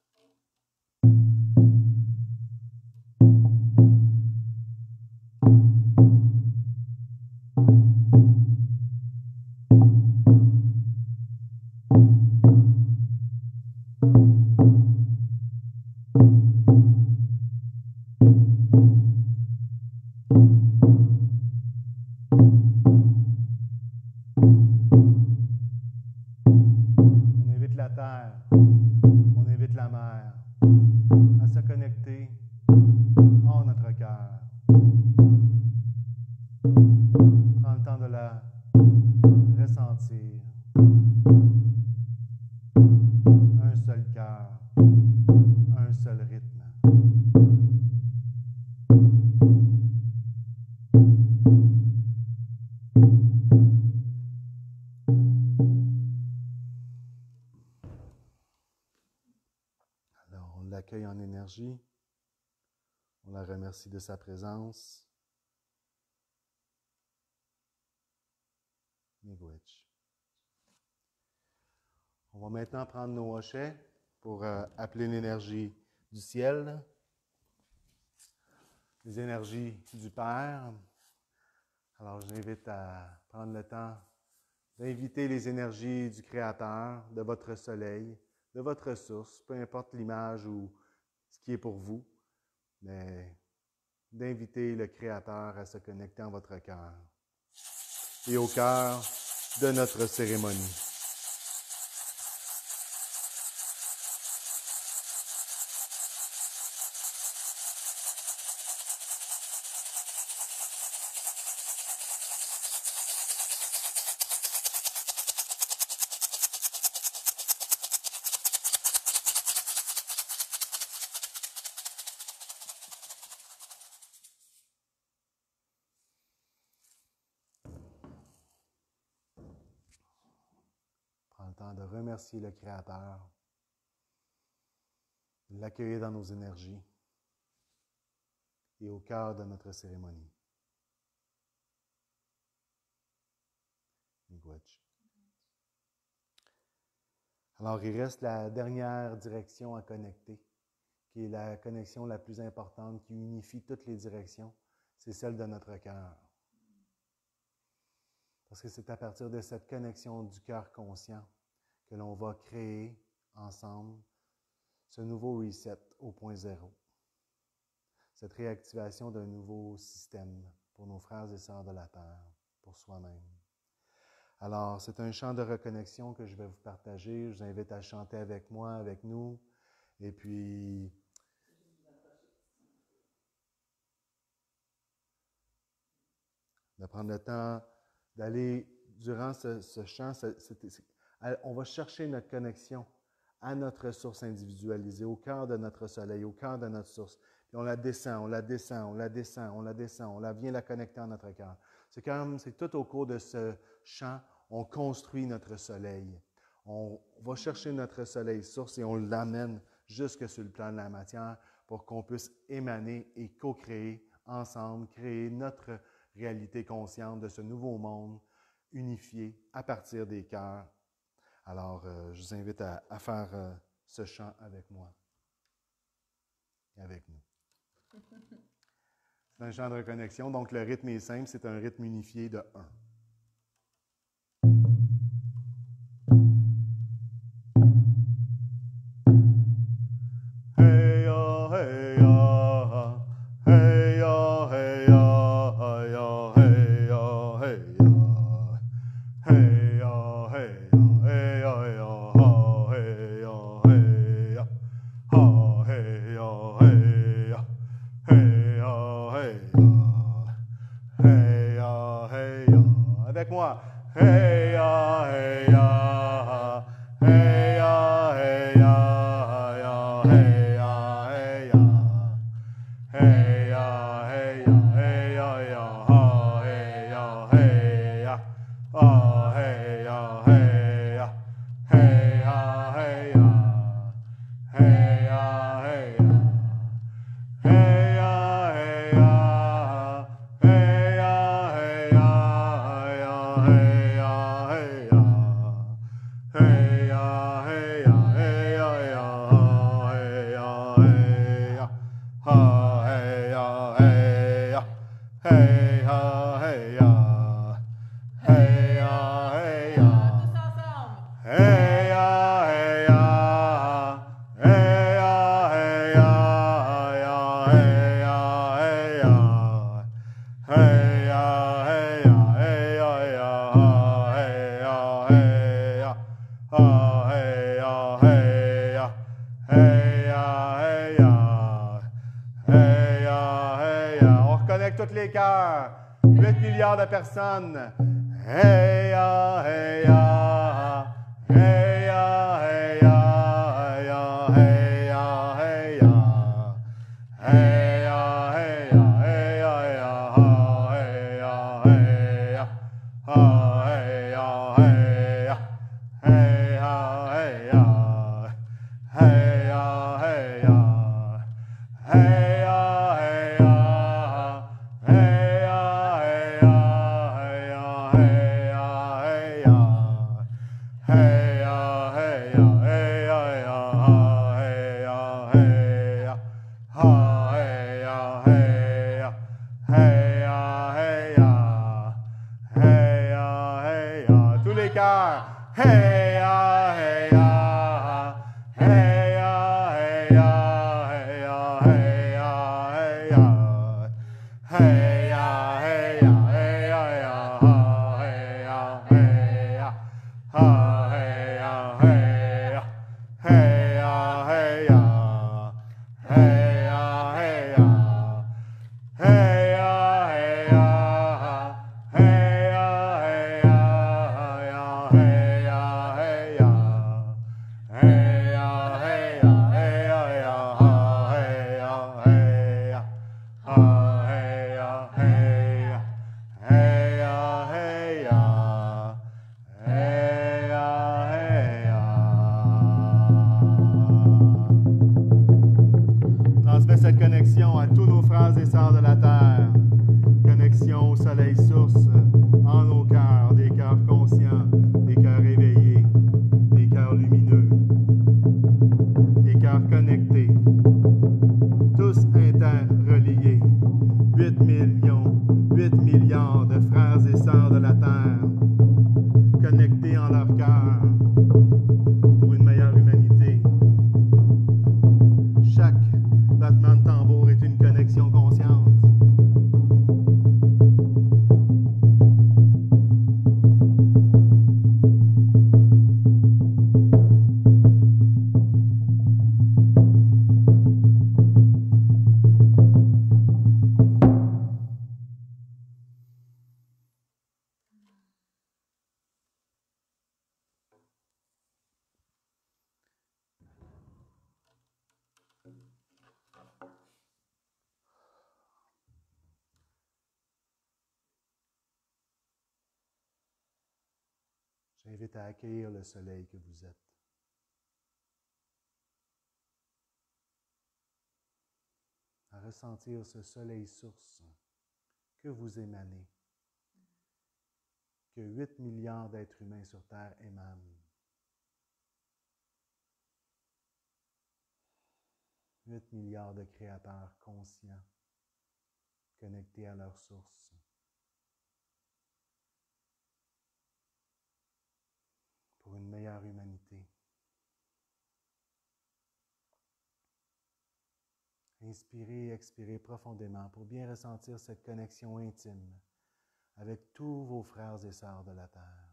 Speaker 1: On invite la mer à se connecter en notre cœur. Prends le temps de la ressentir. Un seul cœur, un seul rythme. On l'accueille en énergie. On la remercie de sa présence. Miigwech. On va maintenant prendre nos hochets pour euh, appeler l'énergie du ciel, les énergies du Père. Alors, je l'invite à prendre le temps d'inviter les énergies du Créateur, de votre soleil, de votre source, peu importe l'image ou ce qui est pour vous, mais d'inviter le Créateur à se connecter en votre cœur et au cœur de notre cérémonie. temps de remercier le Créateur, de l'accueillir dans nos énergies et au cœur de notre cérémonie. Miigwech. Alors, il reste la dernière direction à connecter, qui est la connexion la plus importante, qui unifie toutes les directions, c'est celle de notre cœur. Parce que c'est à partir de cette connexion du cœur conscient que l'on va créer ensemble ce nouveau reset au point zéro. Cette réactivation d'un nouveau système pour nos frères et sœurs de la Terre, pour soi-même. Alors, c'est un chant de reconnexion que je vais vous partager. Je vous invite à chanter avec moi, avec nous. Et puis, de prendre le temps d'aller, durant ce, ce chant, c'est, c'est, c'est, on va chercher notre connexion à notre source individualisée, au cœur de notre soleil, au cœur de notre source. Puis on la descend, on la descend, on la descend, on la descend, on la vient la connecter à notre cœur. C'est comme, c'est tout au cours de ce chant, on construit notre soleil. On va chercher notre soleil source et on l'amène jusque sur le plan de la matière pour qu'on puisse émaner et co-créer ensemble, créer notre réalité consciente de ce nouveau monde unifié à partir des cœurs. Alors, euh, je vous invite à, à faire euh, ce chant avec moi et avec nous. C'est un chant de reconnexion, donc le rythme est simple, c'est un rythme unifié de un. Avec moi. Hey ya, hey ya, hey ya, hey ya, hey ya, hey ya, hey ya, hey ya, hey ya, hey ya, hey ya, ah hey ya, hey ya, hey ya, hey ya, hey ya, hey ya. Hey ya, hey ya, hey ya, hey ya, hey ya, hey ya, hey ya, hey ya, hey ya, hey ya, hey ya, hey ya, ha, hey ya, hey ya, hey ya, hey ya, hey ya, hey ya.
Speaker 2: Tous ensemble.
Speaker 1: Hey ya, hey ya, hey ya, hey ya, hey ya, hey ya, hey ya, hey ya, hey ya, hey ya, hey ya, hey ya, ah hey ya, hey ya, hey ya, hey ya, hey ya, hey ya. On reconnecte tous les cœurs, huit milliards de personnes. Hey ya, hey ya, hey ya, hey ya, hey ya, hey ya, hey ya, hey ya, hey ya, hey ya, hey ya, hey ya, ah hey ya, hey ya, hey ya, hey ya, hey ya, hey ya, hey ya, hey ya, hey ya, hey ya, hey ya, hey ya, hey ya. Hey ya, hey ya, hey ya, hey ya, hey ya, hey ya, ha, hey ya, hey ya, hey ya, hey ya, hey ya, hey ya. Tous les cœurs. Hey ya, hey ya, hey ya, hey ya, hey ya, hey ya, hey ya. Hey ya, hey ya, hey ya, hey ya, hey ya, hey ya. Ha, hey ya, hey ya, hey ya, hey ya, hey ya, hey ya, hey ya, hey ya, hey ya, hey ya, hey ya, hey ya, hey ya, hey ya, hey ya, hey ya, hey ya, hey ya, ha, hey ya, hey ya, hey ya, hey ya. Hey ya, hey J'invite à accueillir le soleil que vous êtes. À ressentir ce soleil source que vous émanez, que huit milliards d'êtres humains sur Terre émanent. huit milliards de créateurs conscients, connectés à leur source. Pour une meilleure humanité. Inspirez et expirez profondément pour bien ressentir cette connexion intime avec tous vos frères et sœurs de la Terre.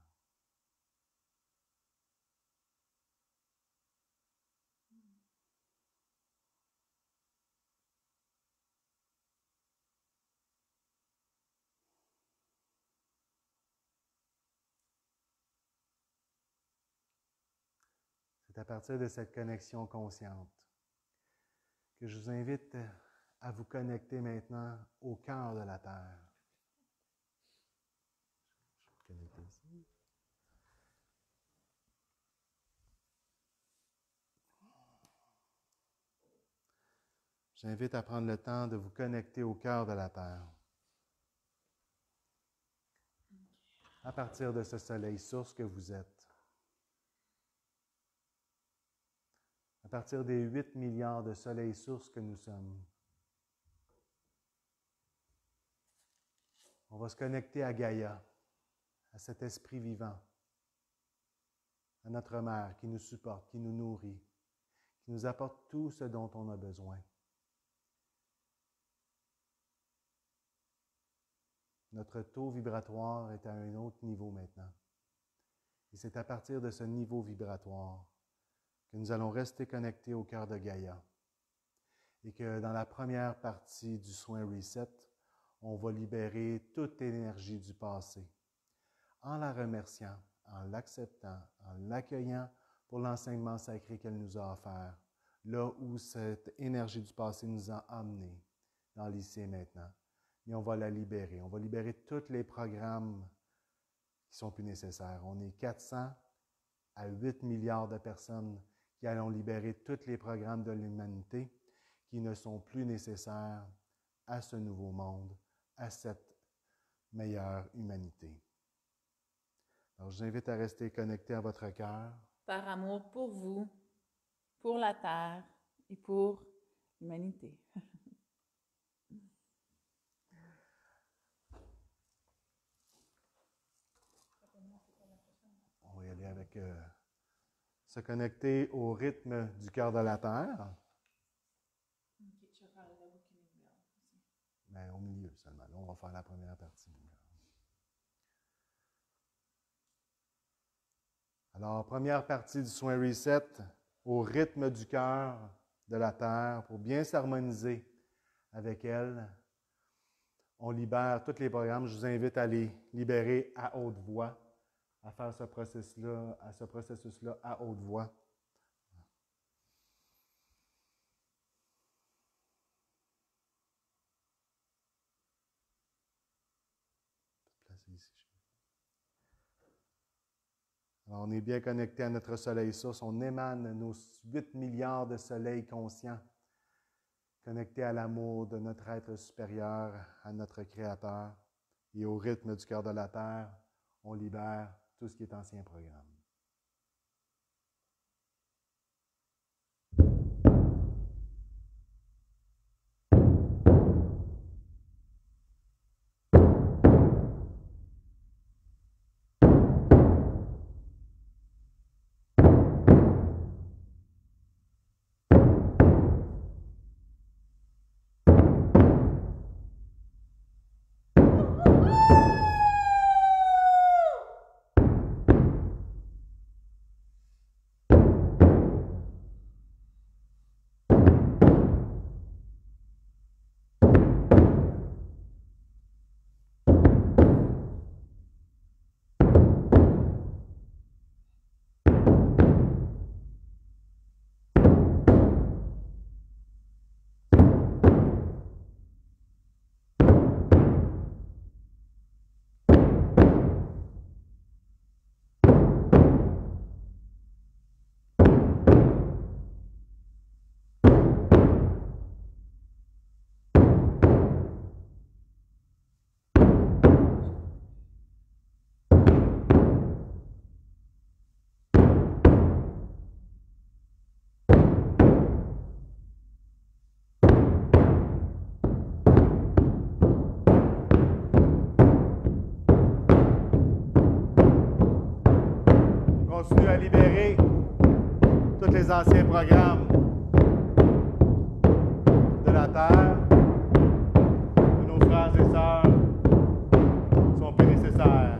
Speaker 1: C'est à partir de cette connexion consciente que je vous invite à vous connecter maintenant au cœur de la Terre. Je vais me connecter ici. J'invite à prendre le temps de vous connecter au cœur de la Terre. À partir de ce soleil source que vous êtes. À partir des huit milliards de soleils sources que nous sommes. On va se connecter à Gaïa, à cet esprit vivant, à notre mère qui nous supporte, qui nous nourrit, qui nous apporte tout ce dont on a besoin. Notre taux vibratoire est à un autre niveau maintenant. Et c'est à partir de ce niveau vibratoire que nous allons rester connectés au cœur de Gaïa. Et que dans la première partie du soin Reset, on va libérer toute énergie du passé en la remerciant, en l'acceptant, en l'accueillant pour l'enseignement sacré qu'elle nous a offert, là où cette énergie du passé nous a amenés, dans l'ici et maintenant. Et on va la libérer. On va libérer tous les programmes qui ne sont plus nécessaires. On est quatre cents à huit milliards de personnes qui allons libérer tous les programmes de l'humanité qui ne sont plus nécessaires à ce nouveau monde, à cette meilleure humanité. Alors, je vous invite à rester connecté à votre cœur.
Speaker 2: Par amour pour vous, pour la Terre et pour l'humanité.
Speaker 1: On va y aller avec euh, se connecter au rythme du cœur de la Terre. Mais au milieu seulement. Là, on va faire la première partie. Alors, première partie du soin Reset, au rythme du cœur de la Terre, pour bien s'harmoniser avec elle. On libère tous les programmes. Je vous invite à les libérer à haute voix, à faire ce processus-là, à ce processus-là à haute voix. Placer ici. Alors, on est bien connecté à notre soleil source. On émane nos huit milliards de soleils conscients, connectés à l'amour de notre être supérieur, à notre Créateur. Et au rythme du cœur de la Terre, on libère tout ce qui est ancien programme. à libérer tous les anciens programmes de la Terre, de nos frères et sœurs qui sont plus nécessaires.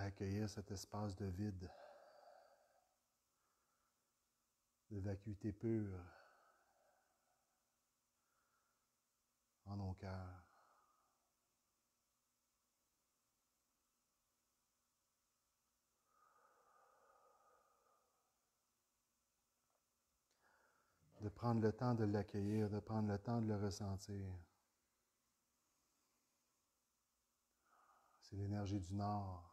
Speaker 1: accueillir cet espace de vide, de vacuité pure en nos cœurs. De prendre le temps de l'accueillir, de prendre le temps de le ressentir. C'est l'énergie du Nord.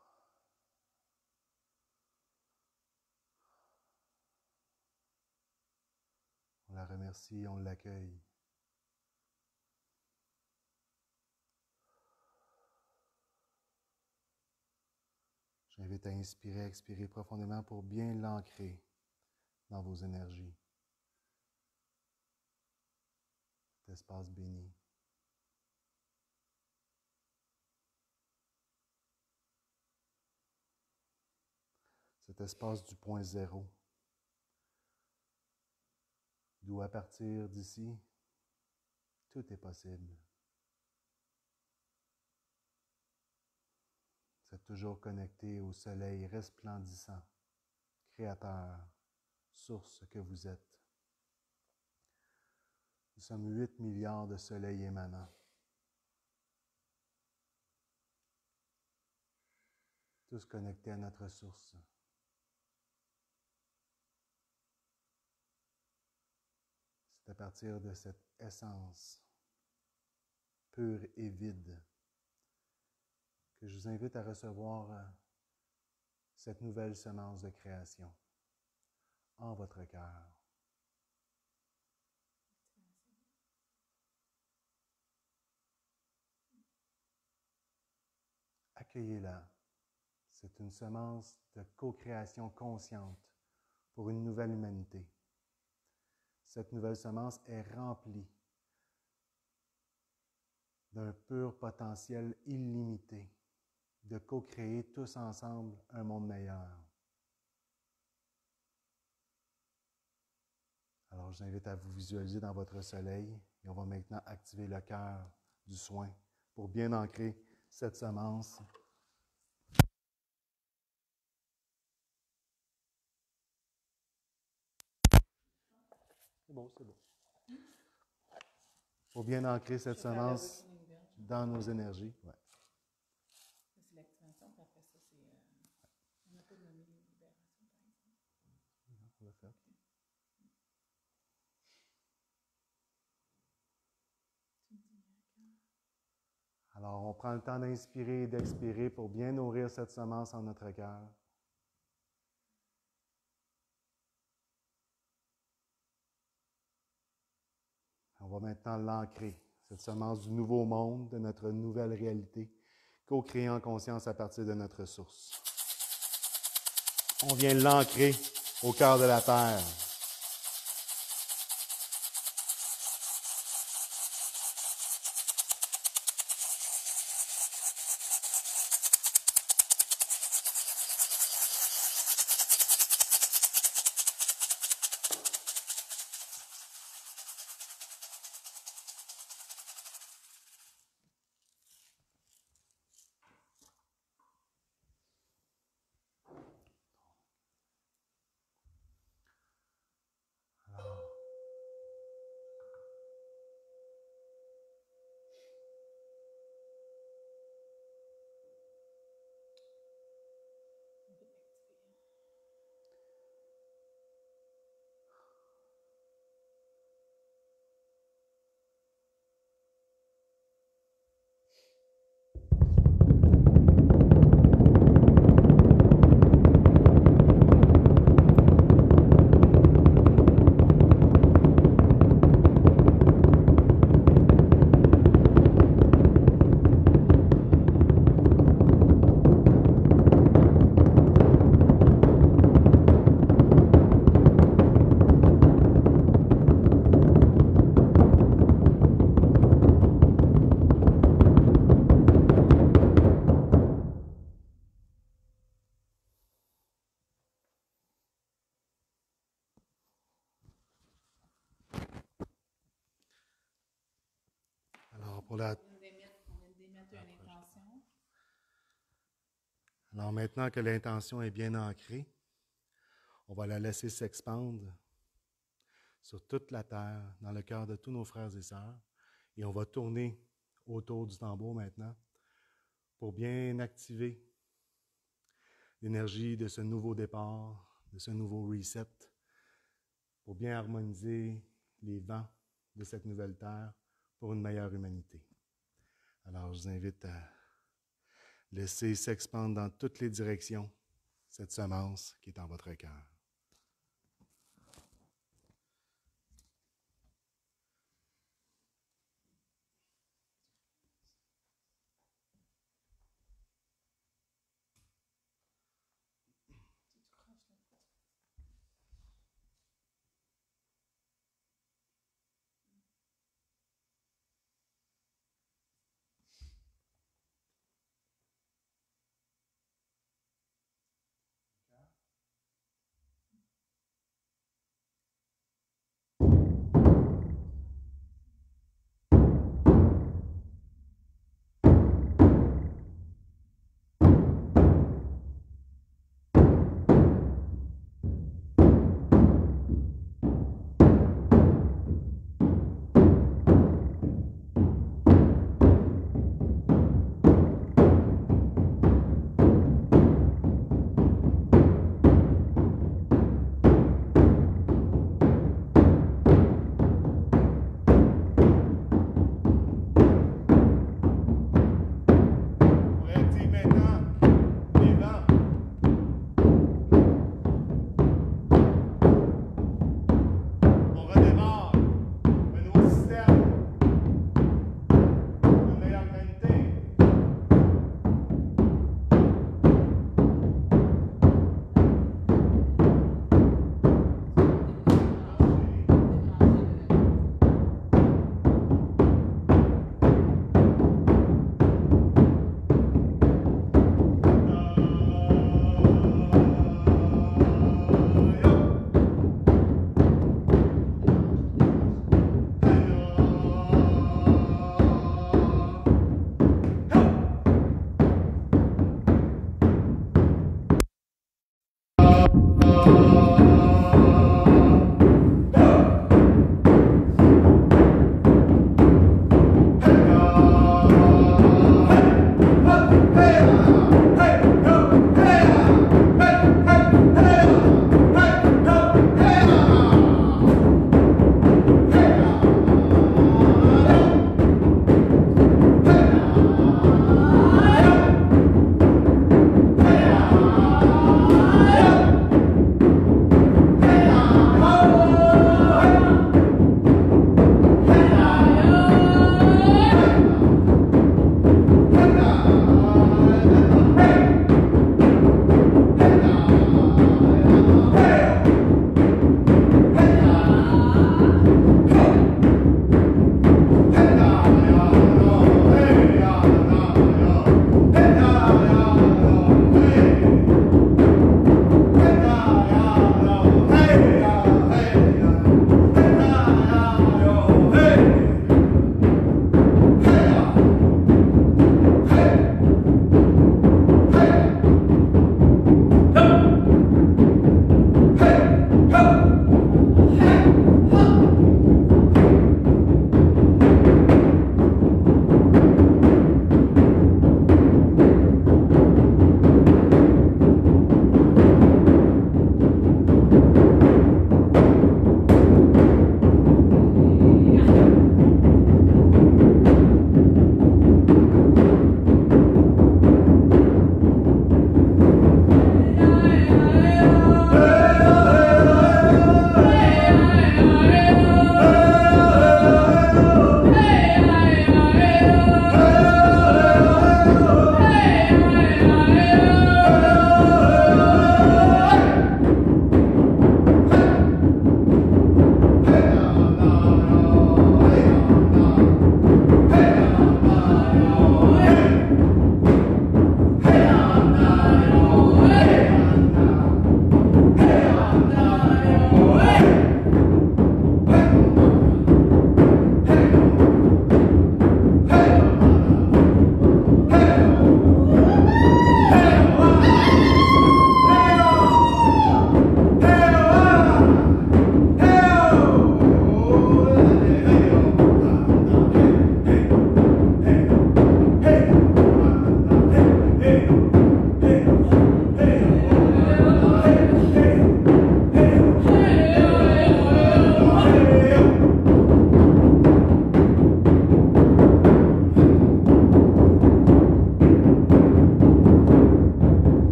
Speaker 1: On la remercie, on l'accueille. J'invite à inspirer, à expirer profondément pour bien l'ancrer dans vos énergies. Cet espace béni. Cet espace du point zéro, d'où à partir d'ici, tout est possible. Vous êtes toujours connecté au soleil resplendissant, créateur, source que vous êtes. Nous sommes huit milliards de soleils émanants. Tous connectés à notre source. C'est à partir de cette essence pure et vide que je vous invite à recevoir cette nouvelle semence de création en votre cœur. Accueillez-la. C'est une semence de co-création consciente pour une nouvelle humanité. Cette nouvelle semence est remplie d'un pur potentiel illimité de co-créer tous ensemble un monde meilleur. Alors, je vous invite à vous visualiser dans votre soleil et on va maintenant activer le cœur du soin pour bien ancrer cette semence. C'est bon, c'est bon. Pour bien ancrer cette semence dans nos énergies. Ouais.
Speaker 2: C'est l'activation, puis après ça, c'est... Euh, on n'a pas nommé les libérations, par exemple.
Speaker 1: On l'a fait. Alors, on prend le temps d'inspirer et d'expirer pour bien nourrir cette semence en notre cœur. On va maintenant l'ancrer, cette semence du nouveau monde, de notre nouvelle réalité, co-créée en conscience à partir de notre source. On vient l'ancrer au cœur de la terre. Pour la...
Speaker 2: On vient d'émettre une intention.
Speaker 1: Alors maintenant que l'intention est bien ancrée, on va la laisser s'expandre sur toute la terre, dans le cœur de tous nos frères et sœurs. Et on va tourner autour du tambour maintenant pour bien activer l'énergie de ce nouveau départ, de ce nouveau reset, pour bien harmoniser les vents de cette nouvelle terre pour une meilleure humanité. Alors, je vous invite à laisser s'expandre dans toutes les directions cette semence qui est en votre cœur.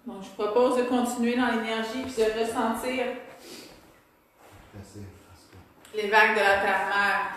Speaker 2: Donc, je propose de continuer dans l'énergie puis de ressentir
Speaker 1: Assez.
Speaker 2: les vagues de la terre-mère.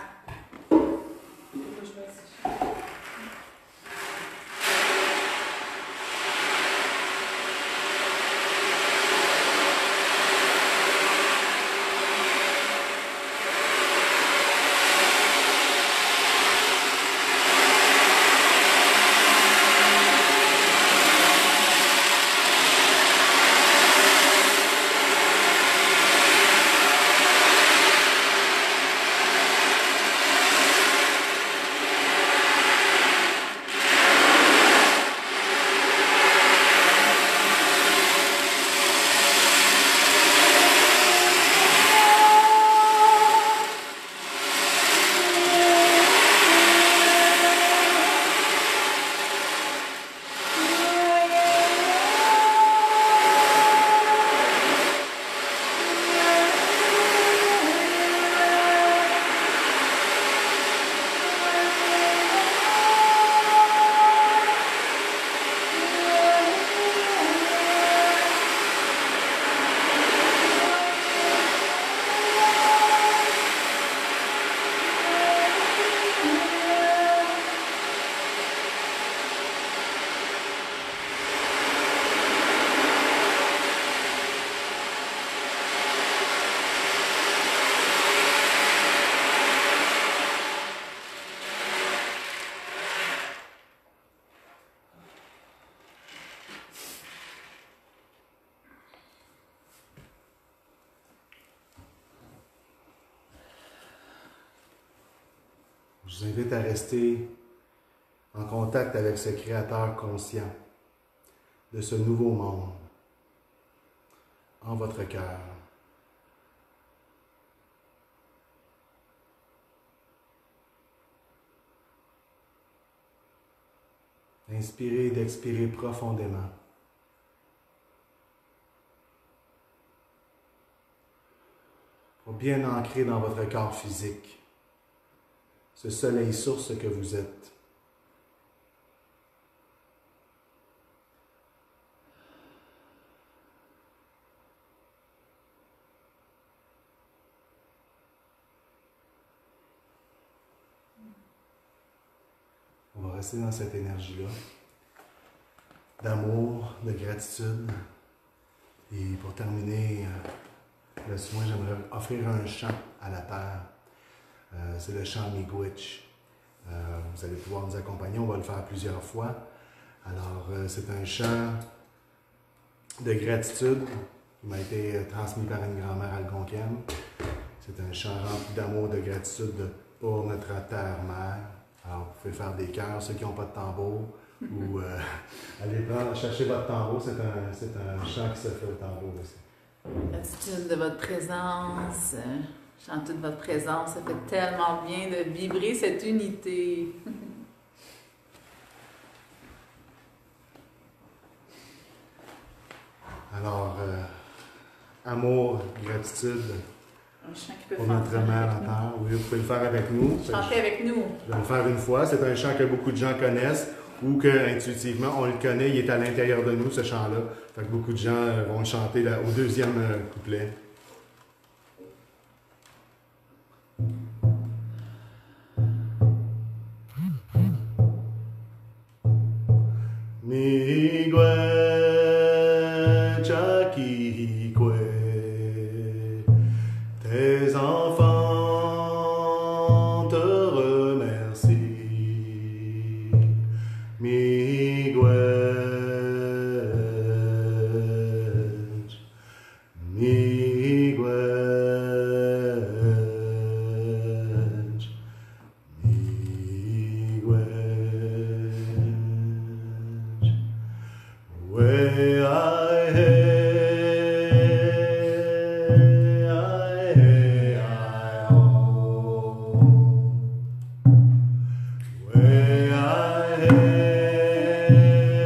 Speaker 1: Je vous invite à rester en contact avec ce Créateur conscient de ce nouveau monde en votre cœur. Inspirez et d'expirer profondément. Pour bien ancrer dans votre corps physique ce soleil source que vous êtes. On va rester dans cette énergie-là, d'amour, de gratitude. Et pour terminer le soin, j'aimerais offrir un chant à la terre. Euh, c'est le chant Miigwech. Euh, vous allez pouvoir nous accompagner, on va le faire plusieurs fois. Alors, euh, c'est un chant de gratitude qui m'a été euh, transmis par une grand-mère algonquienne. C'est un chant rempli d'amour, de gratitude pour notre terre-mère. Alors, vous pouvez faire des cœurs, ceux qui n'ont pas de tambour, ou euh, allez prendre, chercher votre tambour. C'est un, c'est un chant qui se fait au tambour aussi.
Speaker 2: Gratitude de votre présence. Chanter de votre présence, ça fait tellement bien de vibrer cette unité.
Speaker 1: Alors, euh, amour, gratitude
Speaker 2: Un chant qui peut
Speaker 1: pour
Speaker 2: faire
Speaker 1: notre
Speaker 2: ça
Speaker 1: mère
Speaker 2: avec
Speaker 1: en
Speaker 2: nous.
Speaker 1: terre. Oui, vous pouvez le faire avec nous.
Speaker 2: Chantez avec nous.
Speaker 1: Je vais le faire une fois. C'est un chant que beaucoup de gens connaissent ou que intuitivement on le connaît. Il est à l'intérieur de nous, ce chant-là. Fait que beaucoup de gens euh, vont le chanter là, au deuxième euh, couplet. Miigwech akikwe, tes enfants te remercient. Miigwech, Miigwech, Miigwech. Way I hey, I hey, I oh. Way I hey,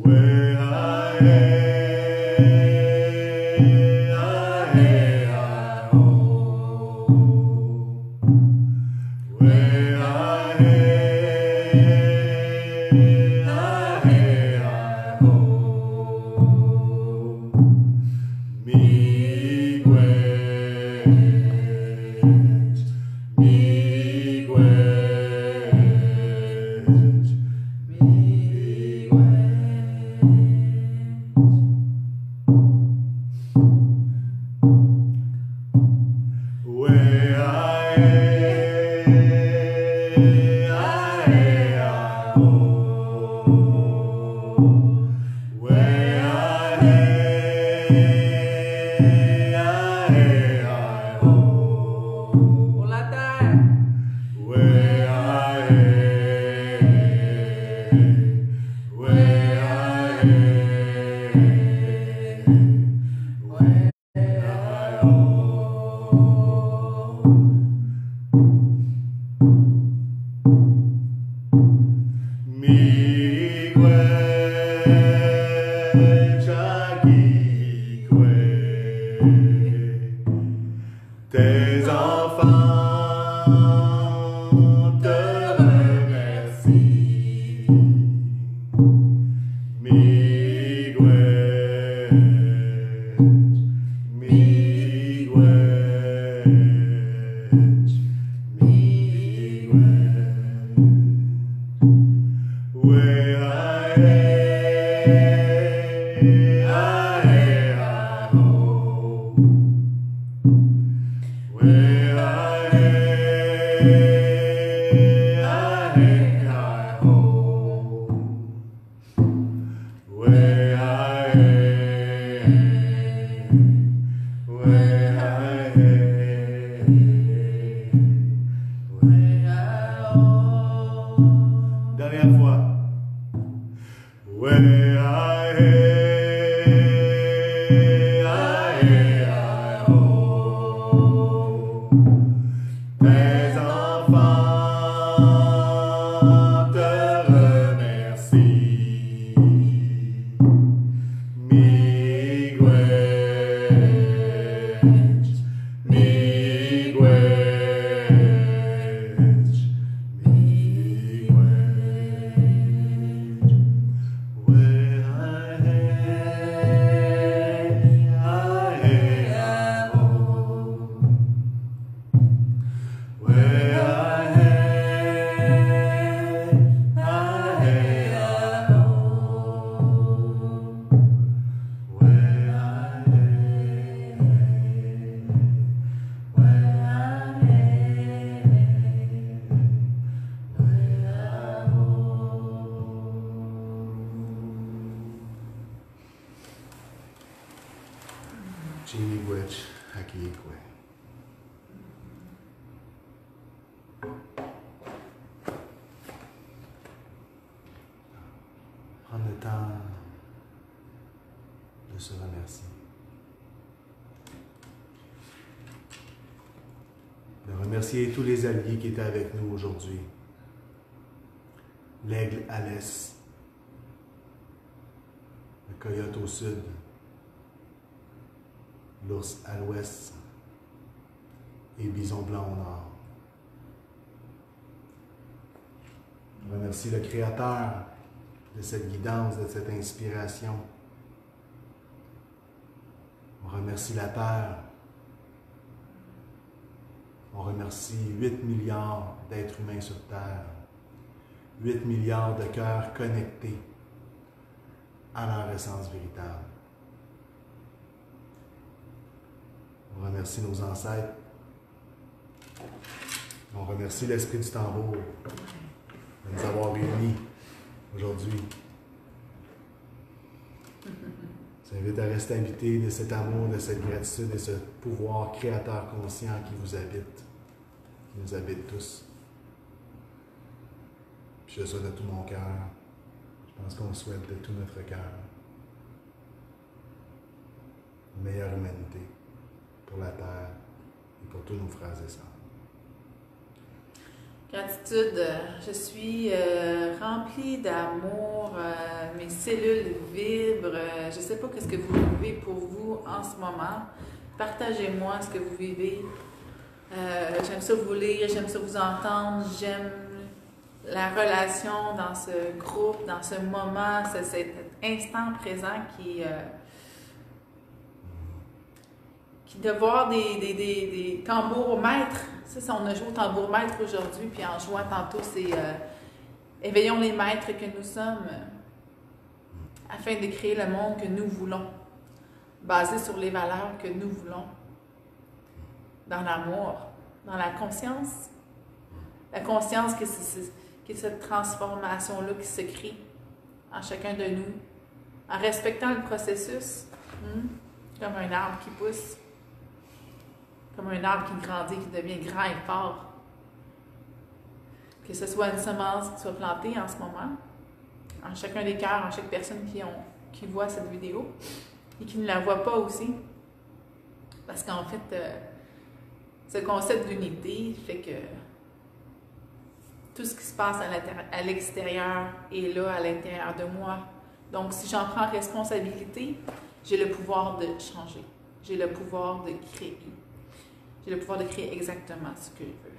Speaker 1: Prendre le temps de se remercier. De remercier tous les alliés qui étaient avec nous aujourd'hui. L'aigle à l'est, le coyote au sud, l'ours à l'ouest et le bison blanc au nord. Je remercie le Créateur de cette guidance, de cette inspiration. On remercie la Terre. On remercie huit milliards d'êtres humains sur Terre. huit milliards de cœurs connectés à leur essence véritable. On remercie nos ancêtres. On remercie l'Esprit du Tambour de nous avoir réunis aujourd'hui. Je vous invite à rester habité de cet amour, de cette gratitude et ce pouvoir créateur conscient qui vous habite, qui nous habite tous. Puis je souhaite de tout mon cœur, je pense qu'on souhaite de tout notre cœur une meilleure humanité pour la Terre et pour tous nos frères et sœurs.
Speaker 2: Gratitude, euh, je suis euh, remplie d'amour, euh, mes cellules vibrent, euh, je ne sais pas ce que vous vivez pour vous en ce moment. Partagez-moi ce que vous vivez. Euh, j'aime ça vous lire, j'aime ça vous entendre, j'aime la relation dans ce groupe, dans ce moment, ce, cet instant présent qui, euh, qui de voir des, des, des, des tambours maîtres. Ça, ça, on a joué au tambour maître aujourd'hui, puis en jouant tantôt, c'est euh, éveillons les maîtres que nous sommes euh, afin de créer le monde que nous voulons, basé sur les valeurs que nous voulons, dans l'amour, dans la conscience. La conscience que c'est, c'est cette transformation-là qui se crée en chacun de nous, en respectant le processus, hein, comme un arbre qui pousse. Comme un arbre qui grandit, qui devient grand et fort. Que ce soit une semence qui soit plantée en ce moment, en chacun des cœurs, en chaque personne qui, ont, qui voit cette vidéo et qui ne la voit pas aussi. Parce qu'en fait, euh, ce concept d'unité fait que tout ce qui se passe à l'extérieur est là, à l'intérieur de moi. Donc, si j'en prends responsabilité, j'ai le pouvoir de changer. J'ai le pouvoir de créer. J'ai le pouvoir de créer exactement ce que je veux.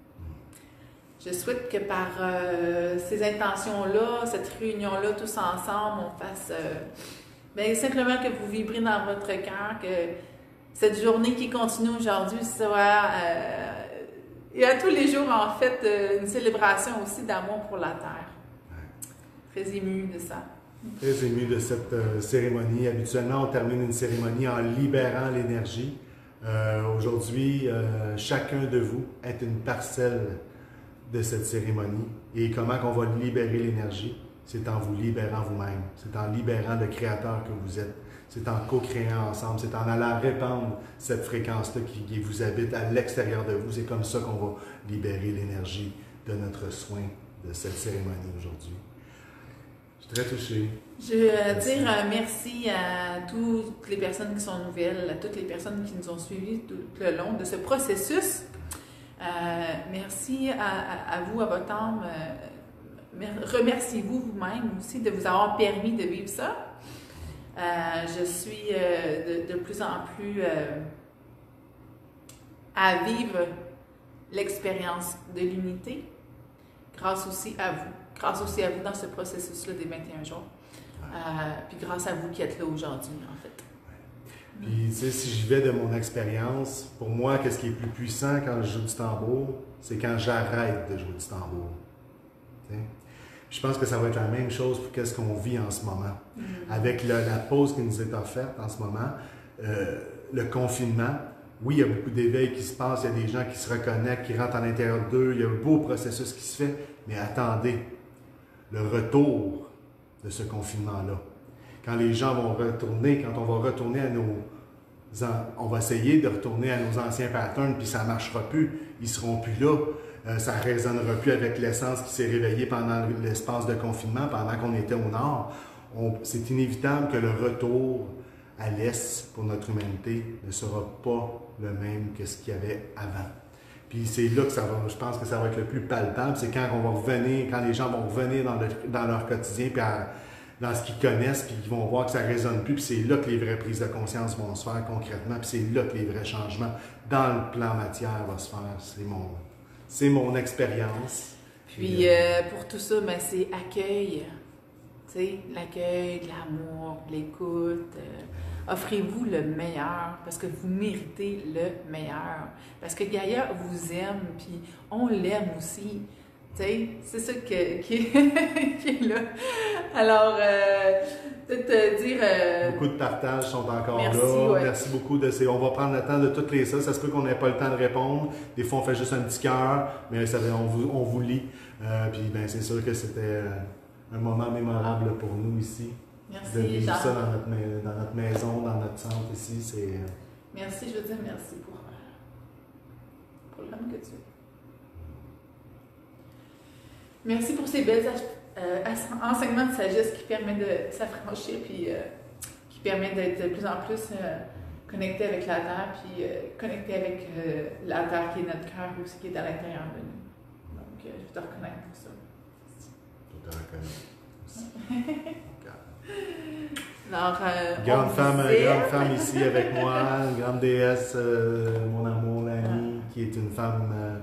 Speaker 2: Je souhaite que par euh, ces intentions-là, cette réunion-là, tous ensemble, on fasse euh, bien, simplement que vous vibrez dans votre cœur, que cette journée qui continue aujourd'hui soit, euh, et à tous les jours, en fait, euh, une célébration aussi d'amour pour la Terre. Très émue de ça.
Speaker 1: Très émue de cette euh, cérémonie. Habituellement, on termine une cérémonie en libérant l'énergie. Euh, aujourd'hui, euh, chacun de vous est une parcelle de cette cérémonie. Et comment qu'on va libérer l'énergie? C'est en vous libérant vous-même. C'est en libérant le créateur que vous êtes. C'est en co-créant ensemble. C'est en allant répandre cette fréquence-là qui, qui vous habite à l'extérieur de vous. C'est comme ça qu'on va libérer l'énergie de notre soin de cette cérémonie aujourd'hui. Je suis très touché.
Speaker 2: Je veux merci. dire euh, merci à toutes les personnes qui sont nouvelles, à toutes les personnes qui nous ont suivis tout le long de ce processus. Euh, merci à, à, à vous, à votre âme. Euh, remerciez-vous vous-même aussi de vous avoir permis de vivre ça. Euh, je suis euh, de, de plus en plus euh, à vivre l'expérience de l'unité grâce aussi à vous. Grâce aussi à vous dans ce processus-là des vingt et un jours. Euh, puis grâce à vous qui êtes là aujourd'hui, en fait.
Speaker 1: Puis, tu sais, si j'y vais de mon expérience, pour moi, qu'est-ce qui est plus puissant quand je joue du tambour, c'est quand j'arrête de jouer du tambour. T'sais? Je pense que ça va être la même chose pour qu'est-ce qu'on vit en ce moment. Mm-hmm. Avec le, la pause qui nous est offerte en ce moment, euh, le confinement, oui, il y a beaucoup d'éveil qui se passe, il y a des gens qui se reconnectent, qui rentrent à l'intérieur d'eux, il y a un beau processus qui se fait, mais attendez, le retour de ce confinement-là. Quand les gens vont retourner, quand on va retourner à nos... On va essayer de retourner à nos anciens patterns, puis ça ne marchera plus, ils ne seront plus là, euh, ça ne résonnera plus avec l'essence qui s'est réveillée pendant l'espace de confinement, pendant qu'on était au nord. C'est inévitable que le retour à l'est pour notre humanité ne sera pas le même que ce qu'il y avait avant. Puis c'est là que ça va, je pense que ça va être le plus palpable, c'est quand on va revenir, quand les gens vont revenir dans, le, dans leur quotidien, puis à, dans ce qu'ils connaissent, puis qu'ils vont voir que ça ne résonne plus, puis c'est là que les vraies prises de conscience vont se faire concrètement, puis c'est là que les vrais changements dans le plan matière vont se faire. C'est mon, c'est mon expérience.
Speaker 2: Puis euh, pour tout ça, ben, c'est accueil, tu sais, l'accueil, l'amour, l'écoute. Euh, offrez-vous le meilleur, parce que vous méritez le meilleur. Parce que Gaïa vous aime, puis on l'aime aussi. Tu sais, c'est ça que, qui, est, qui est là. Alors, euh, peut-être dire... Euh,
Speaker 1: beaucoup de partages sont encore
Speaker 2: merci,
Speaker 1: là.
Speaker 2: Ouais.
Speaker 1: Merci beaucoup. De ces, on va prendre le temps de toutes les ça. Ça se peut qu'on n'ait pas le temps de répondre. Des fois, on fait juste un petit cœur, mais ça, on, vous, on vous lit. Euh, puis, ben, c'est sûr que c'était un moment mémorable pour nous ici.
Speaker 2: Merci,
Speaker 1: de vivre
Speaker 2: Jean.
Speaker 1: ça dans notre, dans notre maison, dans notre centre ici. C'est...
Speaker 2: Merci, je veux dire merci pour, pour l'homme que tu es. Merci pour ces belles euh, enseignements de sagesse qui permettent de s'affranchir puis euh, qui permettent d'être de plus en plus euh, connecté avec la Terre puis euh, connecté avec euh, la Terre qui est notre cœur aussi, qui est à l'intérieur de nous. Donc, euh, je vais te reconnaître pour ça.
Speaker 1: Je te reconnais.
Speaker 2: Alors, euh,
Speaker 1: grande,
Speaker 2: on
Speaker 1: femme,
Speaker 2: disait...
Speaker 1: grande femme ici avec moi, une grande déesse, euh, mon amour, Lani, qui est une femme euh,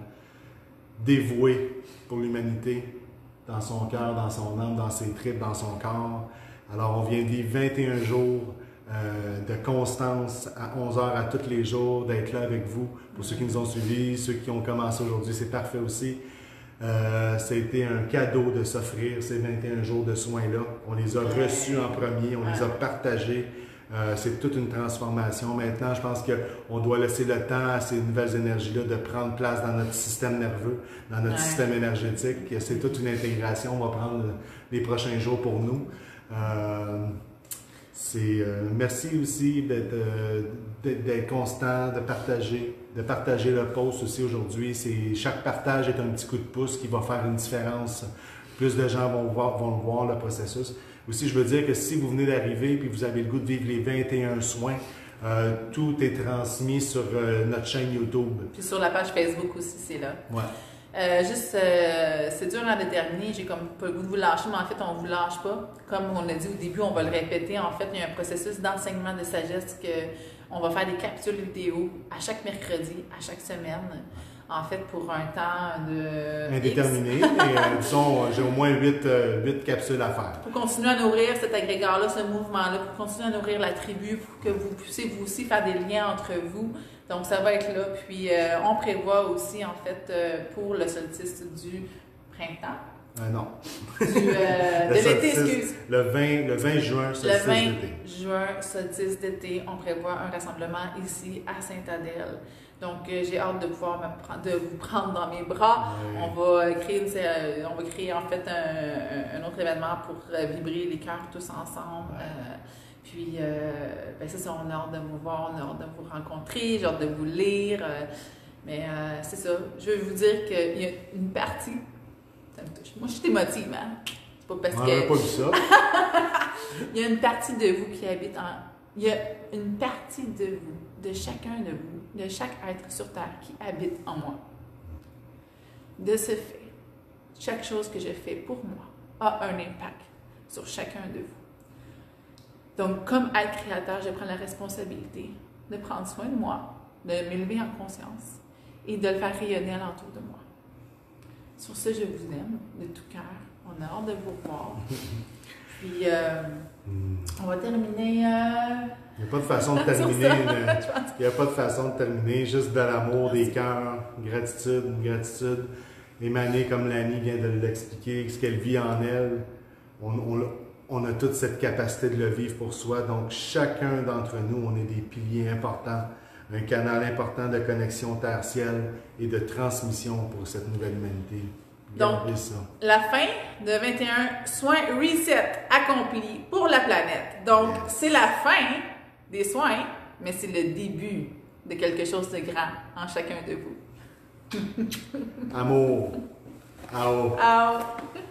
Speaker 1: dévouée pour l'humanité, dans son cœur, dans son âme, dans ses tripes, dans son corps. Alors, on vient de vivre vingt et un jours euh, de constance à onze heures à tous les jours, d'être là avec vous. Pour ceux qui nous ont suivis, ceux qui ont commencé aujourd'hui, c'est parfait aussi. Euh, ça a été un cadeau de s'offrir ces vingt et un jours de soins-là. On les a reçus en premier, on les a partagés. Euh, c'est toute une transformation. Maintenant, je pense qu'on doit laisser le temps à ces nouvelles énergies-là de prendre place dans notre système nerveux, dans notre ouais. système énergétique. C'est toute une intégration. On va prendre les prochains jours pour nous. Euh, c'est, euh, merci aussi d'être, euh, d'être constant, de partager, de partager le post aussi aujourd'hui. C'est, chaque partage est un petit coup de pouce qui va faire une différence. Plus de gens vont voir, vont voir le processus. Aussi, je veux dire que si vous venez d'arriver et vous avez le goût de vivre les vingt et un soins, euh, tout est transmis sur euh, notre chaîne YouTube.
Speaker 2: Puis sur la page Facebook aussi, c'est là.
Speaker 1: Ouais.
Speaker 2: Euh, juste, euh, c'est dur à déterminer. J'ai comme pas le goût de vous lâcher, mais en fait, on ne vous lâche pas. Comme on a dit au début, on va le répéter. En fait, il y a un processus d'enseignement de sagesse que on va faire des capsules vidéo à chaque mercredi, à chaque semaine. En fait, pour un temps de...
Speaker 1: indéterminé. Et, euh, disons, j'ai au moins huit euh, capsules à faire.
Speaker 2: Pour continuer à nourrir cet agrégat-là, ce mouvement-là, pour continuer à nourrir la tribu, pour que vous puissiez vous aussi faire des liens entre vous. Donc, ça va être là. Puis, euh, on prévoit aussi, en fait, euh, pour le solstice du printemps.
Speaker 1: Euh, non.
Speaker 2: Du, euh, de l'été, excuse.
Speaker 1: Le vingt, le vingt juin, solstice
Speaker 2: d'été. Le vingt
Speaker 1: d'été.
Speaker 2: juin, solstice d'été, on prévoit un rassemblement ici à Sainte-Adèle. Donc, euh, j'ai hâte de pouvoir me prendre, de vous prendre dans mes bras. Ouais. On va créer, une, euh, on va créer en fait un, un autre événement pour euh, vibrer les cœurs tous ensemble. Ouais. Euh, puis, euh, ben ça, c'est on a hâte de vous voir, on a hâte de vous rencontrer, j'ai hâte de vous lire. Euh, mais euh, c'est ça. Je veux vous dire qu'il y a une partie. Ça me touche. Moi, je suis émotive, hein? C'est pas parce
Speaker 1: on
Speaker 2: que.
Speaker 1: On n'a pas vu ça.
Speaker 2: Il y a une partie de vous qui habite en. Il y a une partie de vous, de chacun de vous, de chaque être sur Terre qui habite en moi. De ce fait, chaque chose que je fais pour moi a un impact sur chacun de vous. Donc, comme être créateur, je prends la responsabilité de prendre soin de moi, de m'élever en conscience et de le faire rayonner alentour de moi. Sur ce, je vous aime de tout cœur. On a hâte de vous revoir. Puis, euh, on va terminer... Euh...
Speaker 1: Il n'y a pas de façon de terminer. Une... Il n'y a pas de façon de terminer. Juste de l'amour, des cœurs, gratitude, gratitude. Émanée, comme Lani vient de l'expliquer, ce qu'elle vit en elle. On, on, on a toute cette capacité de le vivre pour soi. Donc, chacun d'entre nous, on est des piliers importants. Un canal important de connexion terre-ciel et de transmission pour cette nouvelle humanité. Gardez
Speaker 2: Donc,
Speaker 1: ça.
Speaker 2: La fin de vingt et un soins reset accomplis pour la planète. Donc, yes. C'est la fin des soins, mais c'est le début de quelque chose de grand en chacun de vous.
Speaker 1: Amour. Ao.
Speaker 2: Ao.